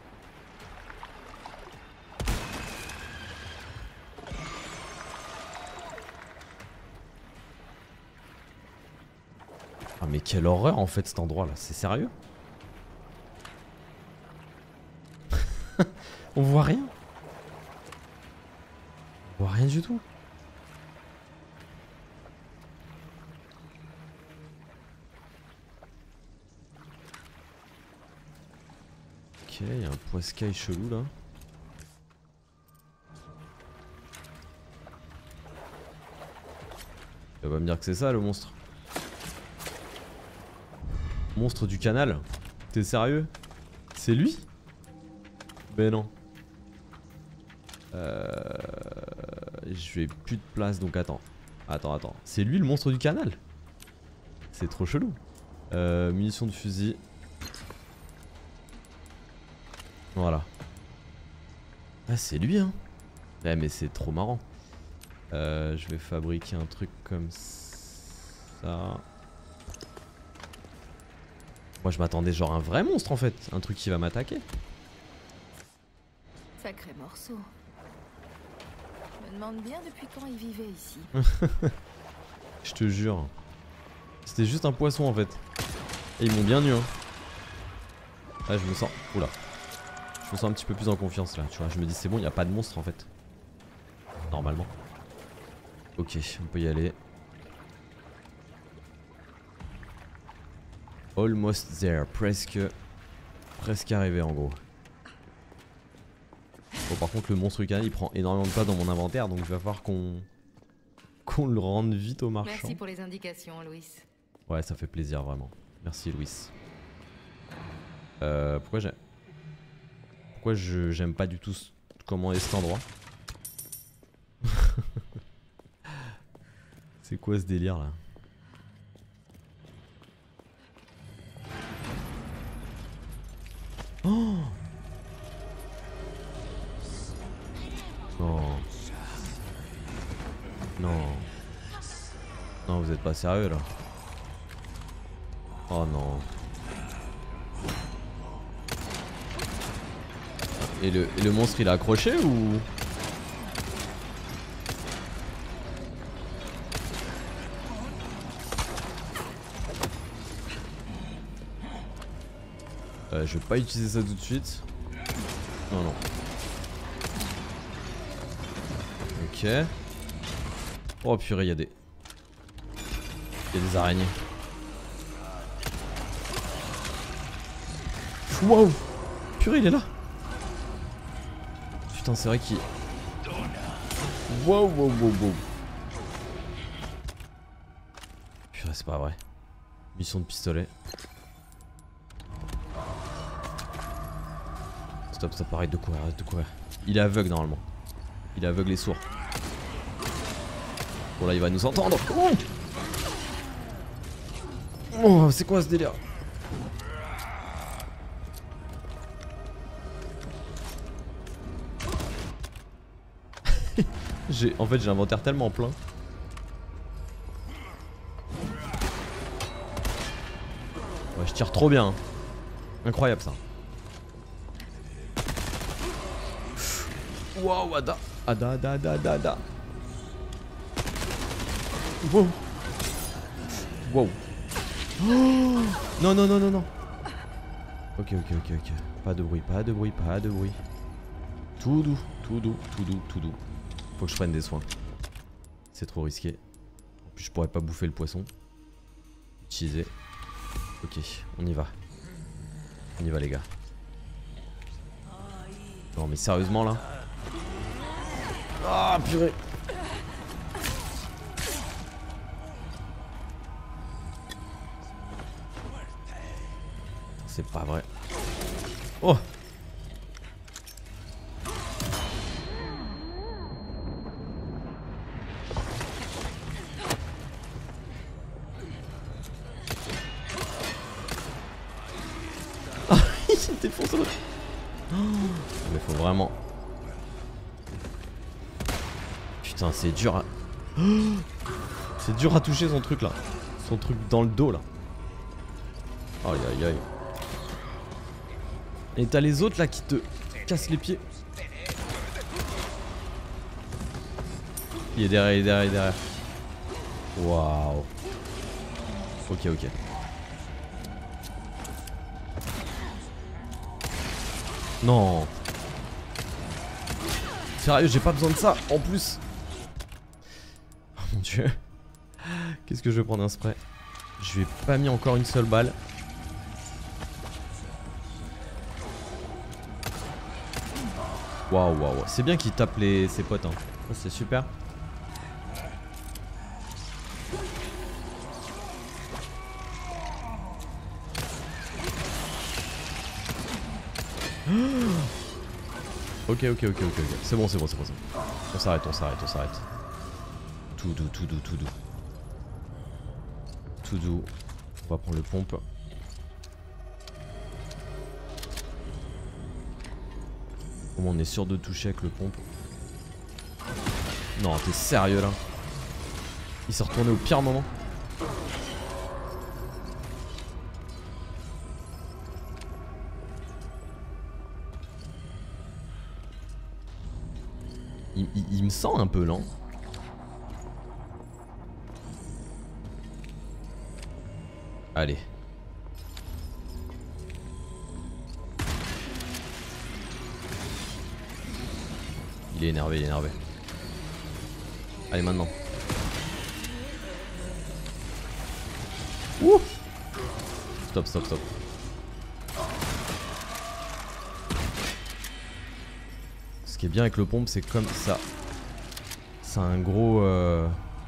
Ah mais quelle horreur en fait cet endroit là, c'est sérieux? On voit rien. On voit rien du tout. Ok, il y a un poiscaille chelou là. Tu vas pas me dire que c'est ça le monstre. Monstre du canal. T'es sérieux? C'est lui? Ben non. Euh... Je vais plus de place donc attends. Attends, attends. C'est lui le monstre du canal? C'est trop chelou. Euh, munitions de fusil. Voilà. Ah c'est lui hein. Ouais mais c'est trop marrant. Euh, je vais fabriquer un truc comme ça. Moi je m'attendais genre un vrai monstre en fait. Un truc qui va m'attaquer. Sacré morceau. Je me demande bien depuis quand il vivait ici. Je te jure. C'était juste un poisson en fait. Et ils m'ont bien eu hein. Là je me sens... Oula. Je me sens un petit peu plus en confiance là, tu vois. Je me dis c'est bon, il n'y a pas de monstre en fait. Normalement. Ok, on peut y aller. Almost there, presque... Presque arrivé en gros. Bon par contre le monstre du canal il prend énormément de place dans mon inventaire, donc il va falloir qu'on... Qu'on le rende vite au marchand. Merci pour les indications, Louis. Ouais, ça fait plaisir vraiment. Merci Louis. Euh, pourquoi j'ai... Pourquoi je j'aime pas du tout ce... comment est cet endroit. C'est quoi ce délire là? Oh non. Non. Non, vous êtes pas sérieux là. Oh non. Et le, et le monstre il a accroché ou... euh, Je vais pas utiliser ça tout de suite. Non non. Ok. Oh purée, il y a des... Il y a des araignées. Wow. Purée, il est là. Putain, c'est vrai qu'il... Wow, wow, wow, wow. Purée, c'est pas vrai. Mission de pistolet. Stop, stop, arrête de courir, arrête de courir. Il est aveugle normalement. Il est aveugle et sourd. Bon là il va nous entendre. Oh, oh c'est quoi ce délire? J'ai, en fait j'ai l'inventaire tellement plein. Ouais je tire trop bien hein. Incroyable ça. Wow, Ada. Ada, Ada, Ada, Ada, Ada. Wow. Wow. Oh non, non, non, non, non. Ok, ok, ok, ok. Pas de bruit, pas de bruit, pas de bruit. Tout doux, tout doux, tout doux, tout doux. Faut que je prenne des soins. C'est trop risqué. En plus, je pourrais pas bouffer le poisson. Utiliser. Ok, on y va. On y va, les gars. Non, mais sérieusement, là. Ah, purée. C'est pas vrai. Oh. Ah, il défonce l'autre. Oh. Mais faut vraiment... Putain, c'est dur à... Oh, c'est dur à toucher son truc là. Son truc dans le dos là. Aïe aïe aïe. Et t'as les autres là qui te cassent les pieds. Il est derrière, il est derrière, il est derrière. Waouh. Ok, ok. Non. Sérieux, j'ai pas besoin de ça en plus. Oh mon dieu. Qu'est-ce que je vais prendre un spray? Je lui ai pas mis encore une seule balle. Waouh, waouh, waouh. C'est bien qu'il tape les... ses potes. Hein. C'est super. Ok, ok, ok, ok, ok. C'est bon, c'est bon, c'est bon, c'est bon. On s'arrête, on s'arrête, on s'arrête. Tout doux, tout doux, tout doux. Tout doux. On va prendre le pompe. Au moins on est sûr de toucher avec le pompe. Non, t'es sérieux là? Il s'est retourné au pire moment. Il, il, il me sent un peu lent. Allez. Il est énervé, il est énervé. Allez maintenant. Ouh. Stop, stop, stop. Ce qui est bien avec le pompe, c'est comme ça. C'est un gros... Euh...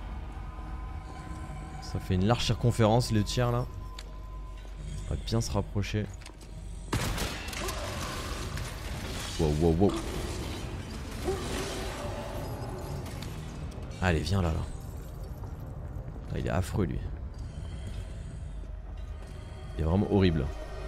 Ça fait une large circonférence, le tir là. On va bien se rapprocher. Wow, wow, wow. Allez, viens là, là. Ah, il est affreux, lui. Il est vraiment horrible.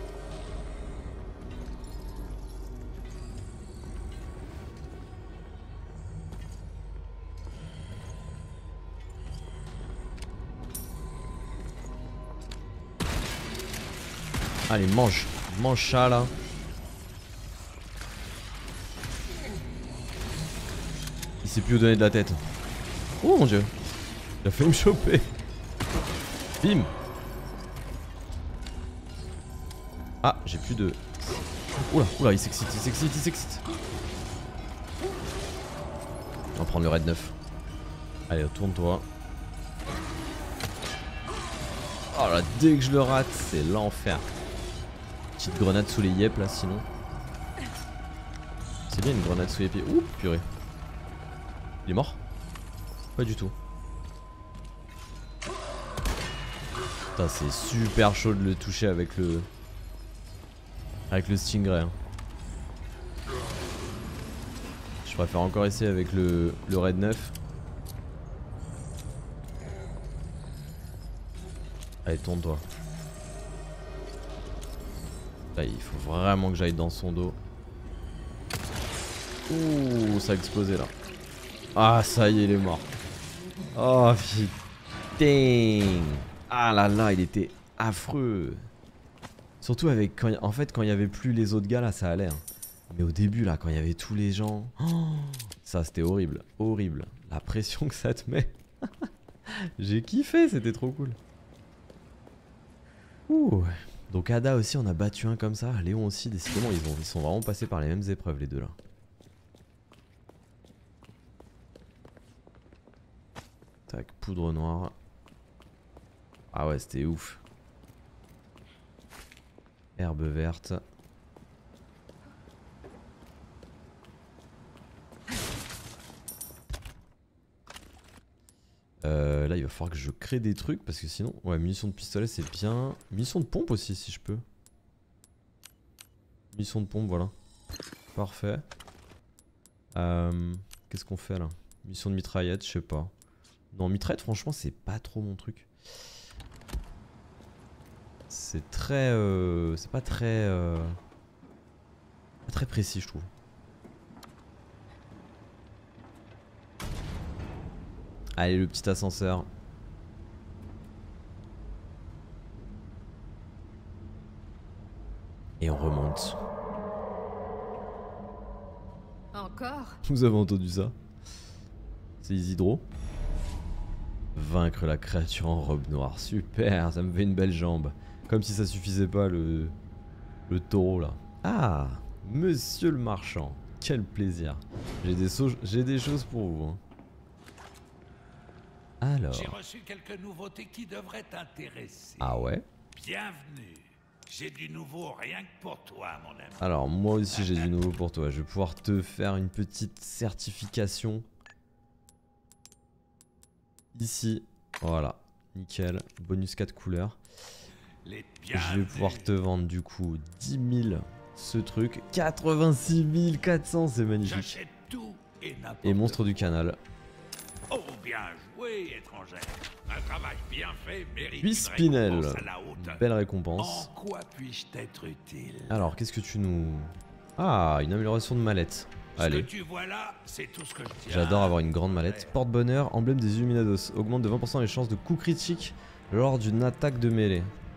Allez, mange. Mange ça, là. Il sait plus où donner de la tête. Oh mon dieu. Il a fait me choper. Bim. Ah, j'ai plus de... Oula, oula, il s'excite, il s'excite, il s'excite. On va prendre le raid neuf. Allez, tourne-toi. Oh là, dès que je le rate, c'est l'enfer. Petite grenade sous les yep là, sinon. C'est bien une grenade sous les pieds. Ouh, purée. Il est mort? Pas du tout. Putain, c'est super chaud de le toucher avec le... Avec le Stingray. Hein. Je préfère encore essayer avec le, le raid neuf. Allez, tourne-toi. Là, il faut vraiment que j'aille dans son dos. Ouh, ça a explosé là. Ah, ça y est, il est mort. Oh putain. Ah là là, il était affreux. Surtout avec quand, en fait, quand il y avait plus les autres gars là, ça allait. Hein. Mais au début là, quand il y avait tous les gens, oh, ça c'était horrible, horrible. La pression que ça te met. J'ai kiffé, c'était trop cool. Ouh. Donc Ada aussi, on a battu un comme ça. Léon aussi, décidément, ils, ont, ils sont vraiment passés par les mêmes épreuves les deux là. Tac, poudre noire. Ah ouais, c'était ouf. Herbe verte. Euh, là il va falloir que je crée des trucs parce que sinon... Ouais, munitions de pistolet c'est bien. Munitions de pompe aussi si je peux. Munitions de pompe, voilà. Parfait. Euh, Qu'est-ce qu'on fait là? Munitions de mitraillette, je sais pas. Non, mitraillette franchement c'est pas trop mon truc. C'est très... Euh, c'est pas très... Euh, pas très précis je trouve. Allez, le petit ascenseur. Et on remonte. Encore? Vous avez entendu ça? C'est Isidro. Vaincre la créature en robe noire. Super, ça me fait une belle jambe. Comme si ça suffisait pas le, le taureau là. Ah, monsieur le marchand. Quel plaisir. J'ai des, so j'ai des choses pour vous. Hein. Alors. J'ai reçu quelques nouveautés qui devraient t'intéresser. Ah ouais? Bienvenue. J'ai du nouveau rien que pour toi, mon ami. Alors moi aussi j'ai du nouveau pour toi. Je vais pouvoir te faire une petite certification. Ici. Voilà. Nickel. Bonus quatre couleurs. Les Je vais pouvoir te vendre du coup dix mille ce truc. quatre-vingt-six mille quatre cents, c'est magnifique. J'achète tout et n'importe Et monstre du canal. Oh, bien joué, étrangère. Un travail bien fait mérite Puis une Spinel. récompense à la hauteur. Belle récompense. En quoi puis-je t'être utile? Alors, qu'est-ce que tu nous... Ah, une amélioration de mallette. Allez. Ce que tu vois là, c'est tout ce que je tiens. J'adore avoir une grande mallette. Porte-bonheur, emblème des Illuminados. Augmente de vingt pour cent les chances de coups critiques lors d'une attaque de mêlée.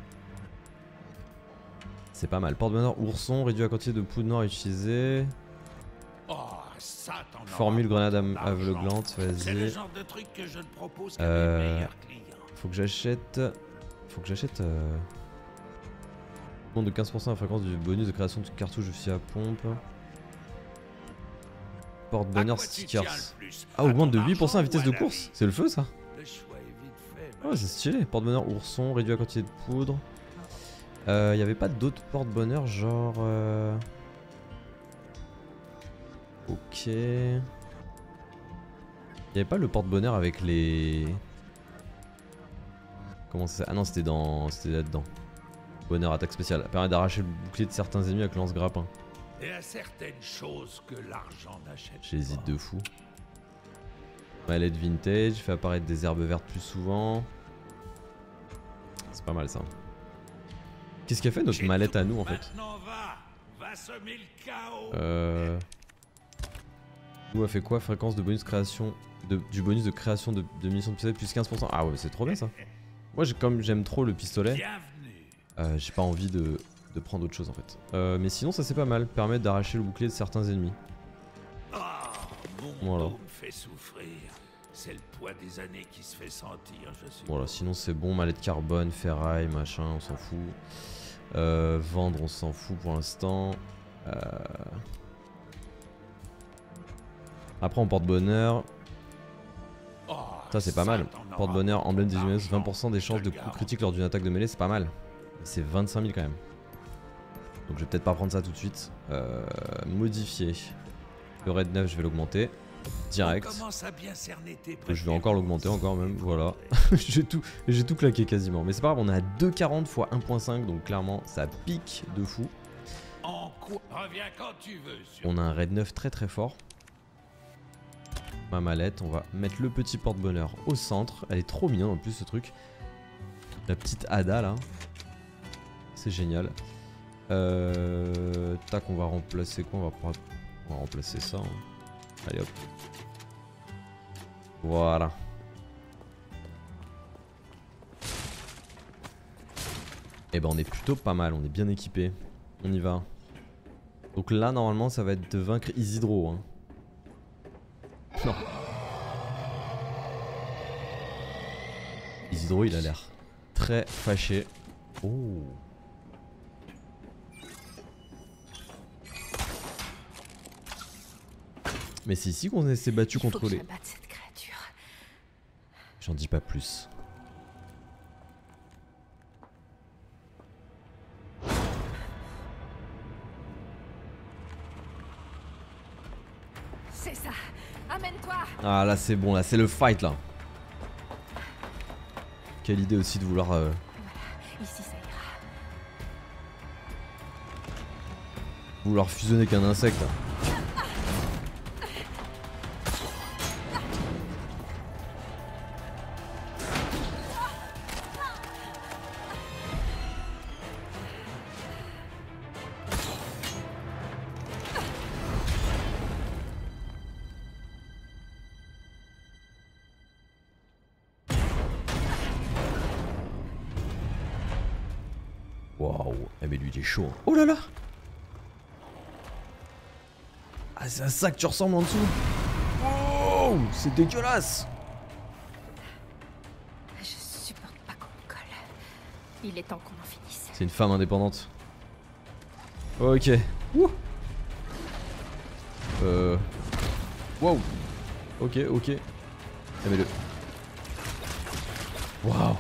C'est pas mal. Porte-bonheur ourson, réduit la quantité de poudre noire utilisée. Oh, ça, t'en auras Formule pour grenade ton argent. aveuglante, C'est le vas-y. genre de truc que je ne propose qu'à Euh, mes meilleurs clients. Faut que j'achète... Faut que j'achète... Euh... Augmente de quinze pour cent la fréquence du bonus de création de cartouches de fusil à pompe. Porte-bonheur À quoi tu stickers. tiens le plus? Ah, À augmente de ton huit pour cent la argent vitesse ou de à la course. vie? C'est le feu ça? Le choix est vite fait. Ah ouais, c'est stylé. Porte-bonheur ourson, réduit la quantité de poudre. Euh, y avait pas d'autres porte-bonheur genre... Euh... Ok... Y avait pas le porte-bonheur avec les... Comment ça... Ah non, c'était dans... C'était là-dedans. Bonheur attaque spéciale. Permet d'arracher le bouclier de certains ennemis avec lance-grappin. Et à certaines choses que l'argent n'achète J'hésite pas. de fou. Mallette vintage, fait apparaître des herbes vertes plus souvent. C'est pas mal ça. Qu'est-ce qu'a fait notre J'ai mallette tout. à nous en fait? Maintenant va, va semer le chaos. Euh... Nous a fait quoi? Fréquence de bonus création de, du bonus de création de, de munitions de pistolet plus quinze pour cent. Ah ouais, c'est trop bien ça. Moi comme j'aime trop le pistolet, Bienvenue. euh, j'ai pas envie de, de prendre autre chose en fait. Euh, mais sinon ça c'est pas mal, permet d'arracher le bouclier de certains ennemis. Ah, mon Voilà. dos me fait souffrir. C'est le poids des années qui se fait sentir, je suis. Voilà, sinon c'est bon, mallette carbone, ferraille, machin, on s'en fout. Euh, vendre, on s'en fout pour l'instant. Euh... Après on porte-bonheur. Oh, Ça c'est pas mal. t'en aura Porte-bonheur, pour emblème ton des humains, argent, vingt pour cent des chances je de te coups garantis. critiques lors d'une attaque de mêlée, c'est pas mal. C'est vingt-cinq mille quand même. Donc je vais peut-être pas prendre ça tout de suite. Euh, modifier. Le raid neuf, je vais l'augmenter. Direct. On commence à bien cerner tes Je vais encore l'augmenter, encore même, voilà. J'ai tout, j'ai tout claqué quasiment. Mais c'est pas grave, on est à deux cent quarante fois un virgule cinq, donc clairement ça pique de fou. En quoi? Reviens quand tu veux. Sur... On a un raid neuf très très fort. Ma mallette, on va mettre le petit porte-bonheur au centre. Elle est trop mignonne en plus ce truc. La petite Ada là. C'est génial. Euh, tac, on va remplacer quoi? On va, prendre... on va remplacer ça. Hein. Allez hop. Voilà. Et ben on est plutôt pas mal, on est bien équipé. On y va. Donc là normalement ça va être de vaincre Isidro. Hein. Non. Isidro il a l'air très fâché. Oh. Mais c'est ici qu'on s'est battu Il faut contre que les... j'abatte cette créature. J'en dis pas plus. C'est ça. Amène-toi. Ah là c'est bon, là c'est le fight là. Quelle idée aussi de vouloir... Euh... Ici, ça ira. Vouloir fusionner avec un insecte. Waouh, eh mais lui il est chaud. Hein. Oh là là. Ah c'est à ça que tu ressembles en dessous. Oh, c'est dégueulasse. Je supporte pas qu'on me colle. Il est temps qu'on en finisse. C'est une femme indépendante. Ok. Ouh. Euh... Wow. Ok, ok. Ah, mets-le. Waouh.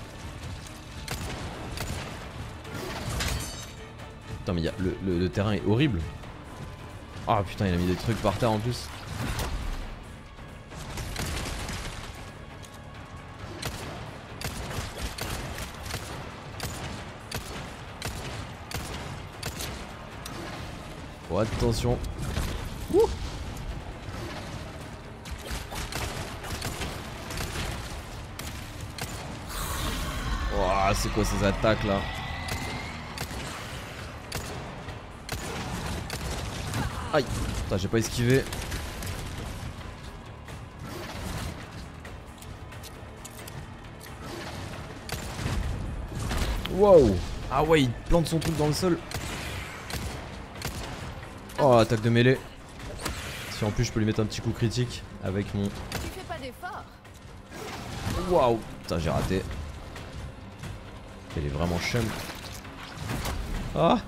Putain mais y a, le, le, le terrain est horrible. Ah putain il a mis des trucs par terre en plus. Oh attention. Ouh. Oh, c'est quoi ces attaques là? Aïe, putain j'ai pas esquivé. Wow. Ah ouais il plante son truc dans le sol. Oh attaque de mêlée. Si en plus je peux lui mettre un petit coup critique avec mon... Tu fais pas d'effort. Waouh. Putain j'ai raté. Elle est vraiment chum. Ah.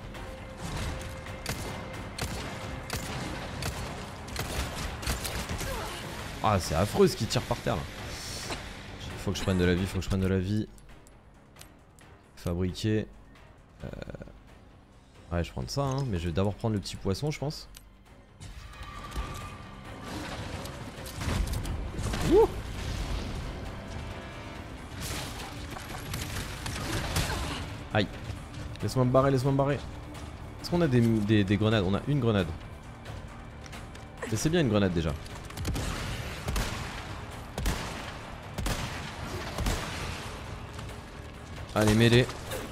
Ah c'est affreux ce qui tire par terre là. Faut que je prenne de la vie, faut que je prenne de la vie. Fabriquer. Euh... Ouais je vais prendre ça hein, mais je vais d'abord prendre le petit poisson je pense. Ouh. Aïe. Laisse-moi me barrer, laisse-moi me barrer. Est-ce qu'on a des, des, des grenades? On a une grenade. Mais c'est bien une grenade déjà. Allez mêlée.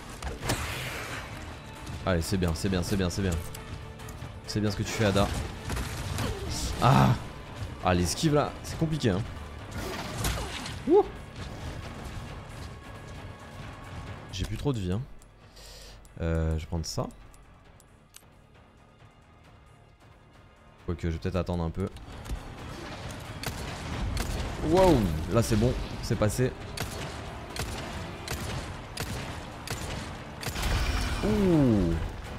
Allez c'est bien, c'est bien, c'est bien, c'est bien. C'est bien ce que tu fais Ada. Ah. Ah l'esquive là, c'est compliqué hein. Ouh. J'ai plus trop de vie hein. Euh, je vais prendre ça. Quoique je vais peut-être attendre un peu. Wow. Là c'est bon, c'est passé. Ouh.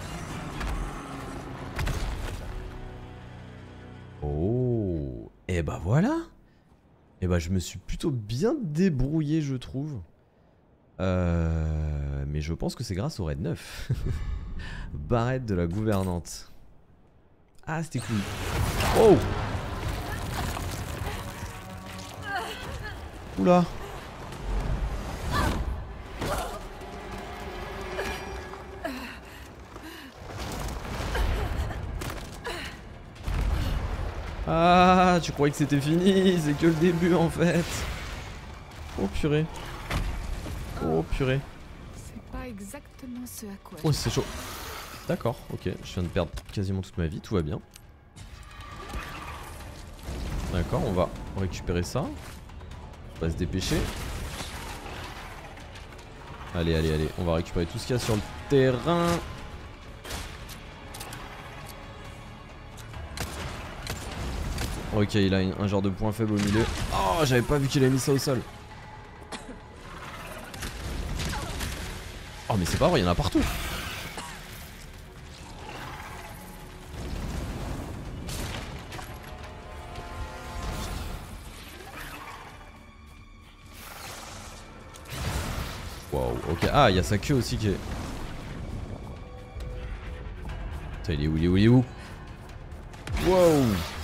Oh. Et bah voilà. Et bah je me suis plutôt bien débrouillé je trouve. Euh, mais je pense que c'est grâce au raid neuf. Barrette de la gouvernante. Ah c'était cool. Oh. Oula. Ah, tu croyais que c'était fini, c'est que le début en fait. Oh purée. Oh purée. C'est pas exactement ce à quoi. Oh c'est chaud. D'accord, ok, je viens de perdre quasiment toute ma vie, tout va bien. D'accord, on va récupérer ça. On va se dépêcher. Allez, allez, allez, on va récupérer tout ce qu'il y a sur le terrain. Ok, il a un genre de point faible au milieu. Oh, j'avais pas vu qu'il avait mis ça au sol. Oh, mais c'est pas vrai, il y en a partout. Wow, ok. Ah, il y a sa queue aussi qui est... Putain, il est où, il est où, il est où? Wow.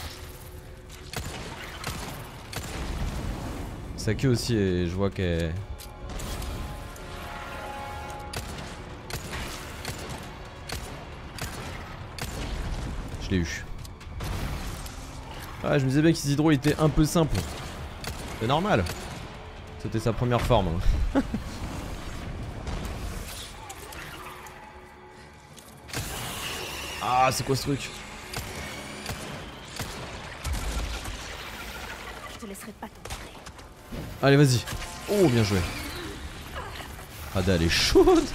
Sa queue aussi, et je vois qu'elle... Je l'ai eu. Ah, je me disais bien que Isidro était un peu simple. C'est normal. C'était sa première forme. Ah, c'est quoi ce truc? Je te laisserai pas t'en parler. Allez, vas-y. Oh, bien joué. Ada, elle est chaude.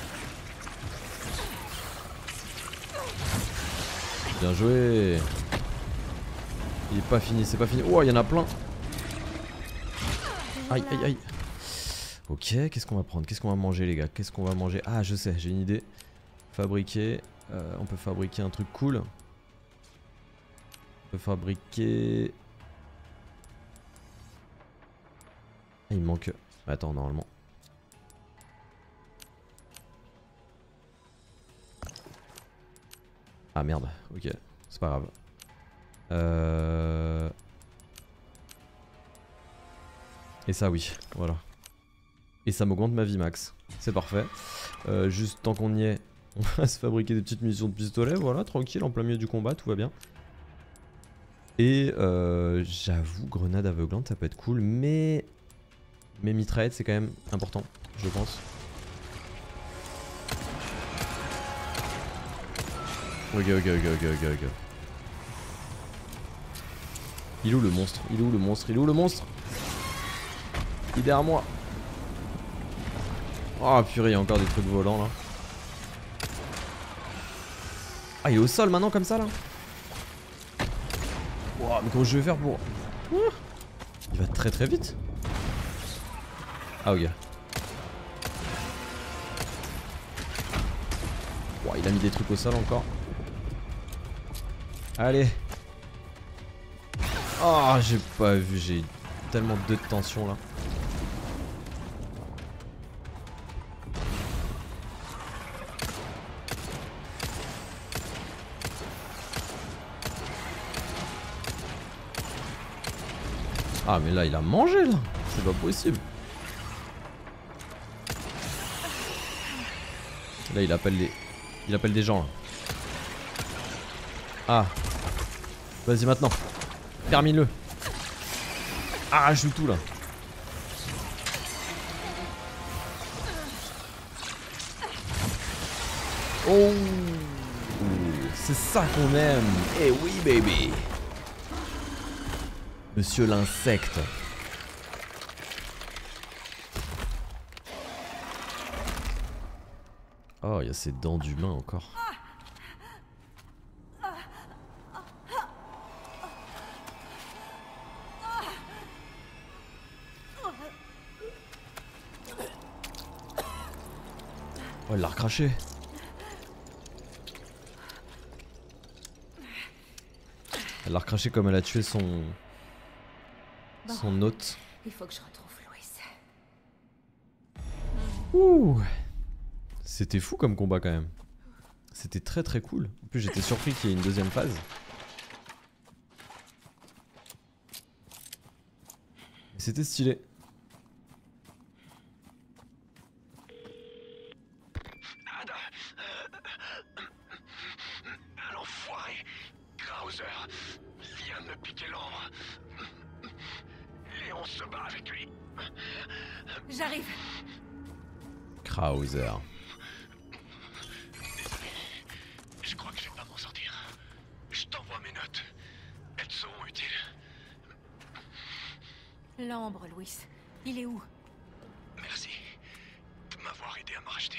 Bien joué. Il est pas fini, c'est pas fini. Oh, il y en a plein. Aïe, aïe, aïe. Ok, qu'est-ce qu'on va prendre? Qu'est-ce qu'on va manger, les gars? Qu'est-ce qu'on va manger? Ah, je sais, j'ai une idée. Fabriquer. Euh, on peut fabriquer un truc cool. On peut fabriquer... Ah, il manque... Attends, normalement. Ah merde, ok, c'est pas grave. Euh... Et ça oui, voilà. Et ça m'augmente ma vie max, c'est parfait. Euh, juste tant qu'on y est, on va se fabriquer des petites munitions de pistolet, voilà, tranquille, en plein milieu du combat, tout va bien. Et euh, j'avoue, grenade aveuglante, ça peut être cool, mais... Mais mitraillette, c'est quand même important, je pense. Ok, ok, ok, ok, ok, ok. Il est où le monstre? Il est où le monstre? Il est où le monstre? Il est derrière moi. Oh purée, il y a encore des trucs volants là. Ah, il est au sol maintenant comme ça là? Wow, mais comment je vais faire pour... Il va très très vite. Ah ok. Wow, il a mis des trucs au sol encore. Allez. Oh, j'ai pas vu, j'ai tellement de tension là. Ah mais là il a mangé là, c'est pas possible. Là il appelle les... Il appelle des gens là. Ah. Vas-y maintenant. Termine-le. Arrache tout là. Oh. C'est ça qu'on aime. Eh oui baby. Monsieur l'insecte. Oh, il y a ces dents d'humain encore. Oh, elle l'a recraché. Elle l'a recraché comme elle a tué son... Bon, son hôte. il faut que je retrouve Louis. Ouh. C'était fou comme combat quand même. C'était très très cool. En plus j'étais surpris qu'il y ait une deuxième phase. C'était stylé. Ada, euh, l'enfoiré, Krauser, vient me piquer l'ombre. Léon se bat avec lui. J'arrive. Krauser. Désolé, je crois que je vais pas m'en sortir. Je t'envoie mes notes. Elles seront utiles. L'ambre, Louis. Il est où? Merci de m'avoir aidé à me racheter.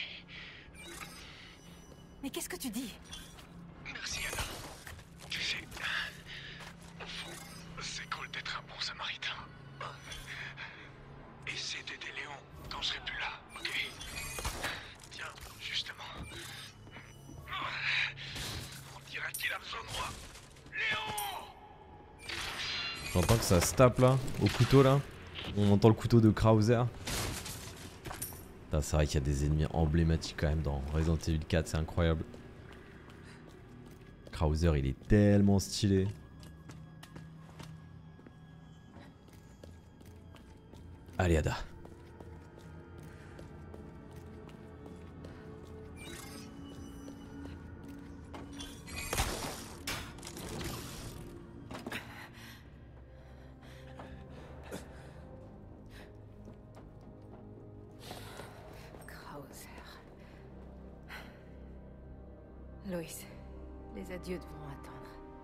Mais qu'est-ce que tu dis? Merci, Anna. Tu sais, au fond, c'est cool d'être un bon samaritain. Essaie d'aider Léon quand je serai plus là, ok? Tiens, justement. On dirait qu'il a besoin de moi. Léon! J'entends que ça se tape là, au couteau là. On entend le couteau de Krauser. C'est vrai qu'il y a des ennemis emblématiques quand même dans Resident Evil quatre, c'est incroyable. Krauser il est tellement stylé. Allez Ada. Krauser. Louis, les adieux devront attendre.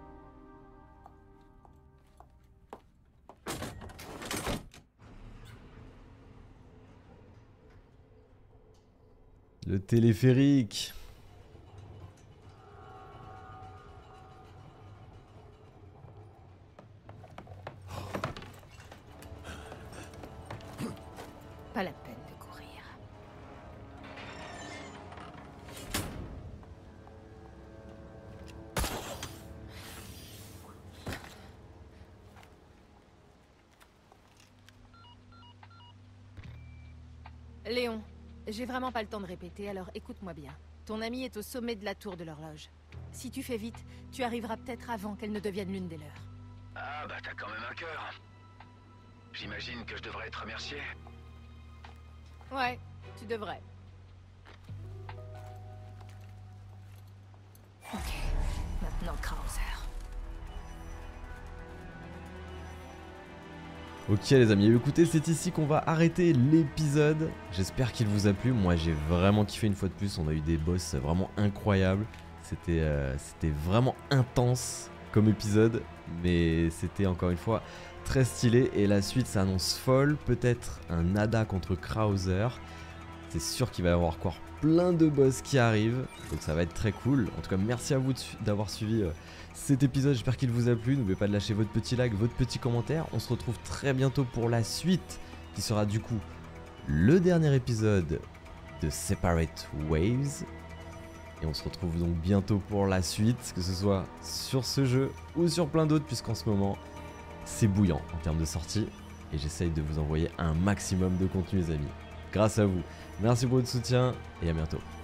Le téléphérique. Pas la peine de courir. Léon, j'ai vraiment pas le temps de répéter, alors écoute-moi bien. Ton amie est au sommet de la tour de l'horloge. Si tu fais vite, tu arriveras peut-être avant qu'elle ne devienne l'une des leurs. Ah bah t'as quand même un cœur. J'imagine que je devrais être remercié. Ouais, tu devrais. Ok, maintenant Krauser. Ok les amis, écoutez, c'est ici qu'on va arrêter l'épisode. J'espère qu'il vous a plu. Moi j'ai vraiment kiffé une fois de plus. On a eu des boss vraiment incroyables. C'était euh, c'était vraiment intense comme épisode. Mais c'était encore une fois très stylé. Et la suite s'annonce folle. Peut-être un Ada contre Krauser. C'est sûr qu'il va y avoir encore plein de boss qui arrivent. Donc ça va être très cool. En tout cas merci à vous d'avoir suivi euh, cet épisode, j'espère qu'il vous a plu. N'oubliez pas de lâcher votre petit like, votre petit commentaire. On se retrouve très bientôt pour la suite, qui sera du coup le dernier épisode de Separate Ways. Et on se retrouve donc bientôt pour la suite, que ce soit sur ce jeu ou sur plein d'autres, puisqu'en ce moment c'est bouillant en termes de sortie. Et j'essaye de vous envoyer un maximum de contenu les amis. Grâce à vous. Merci pour votre soutien et à bientôt.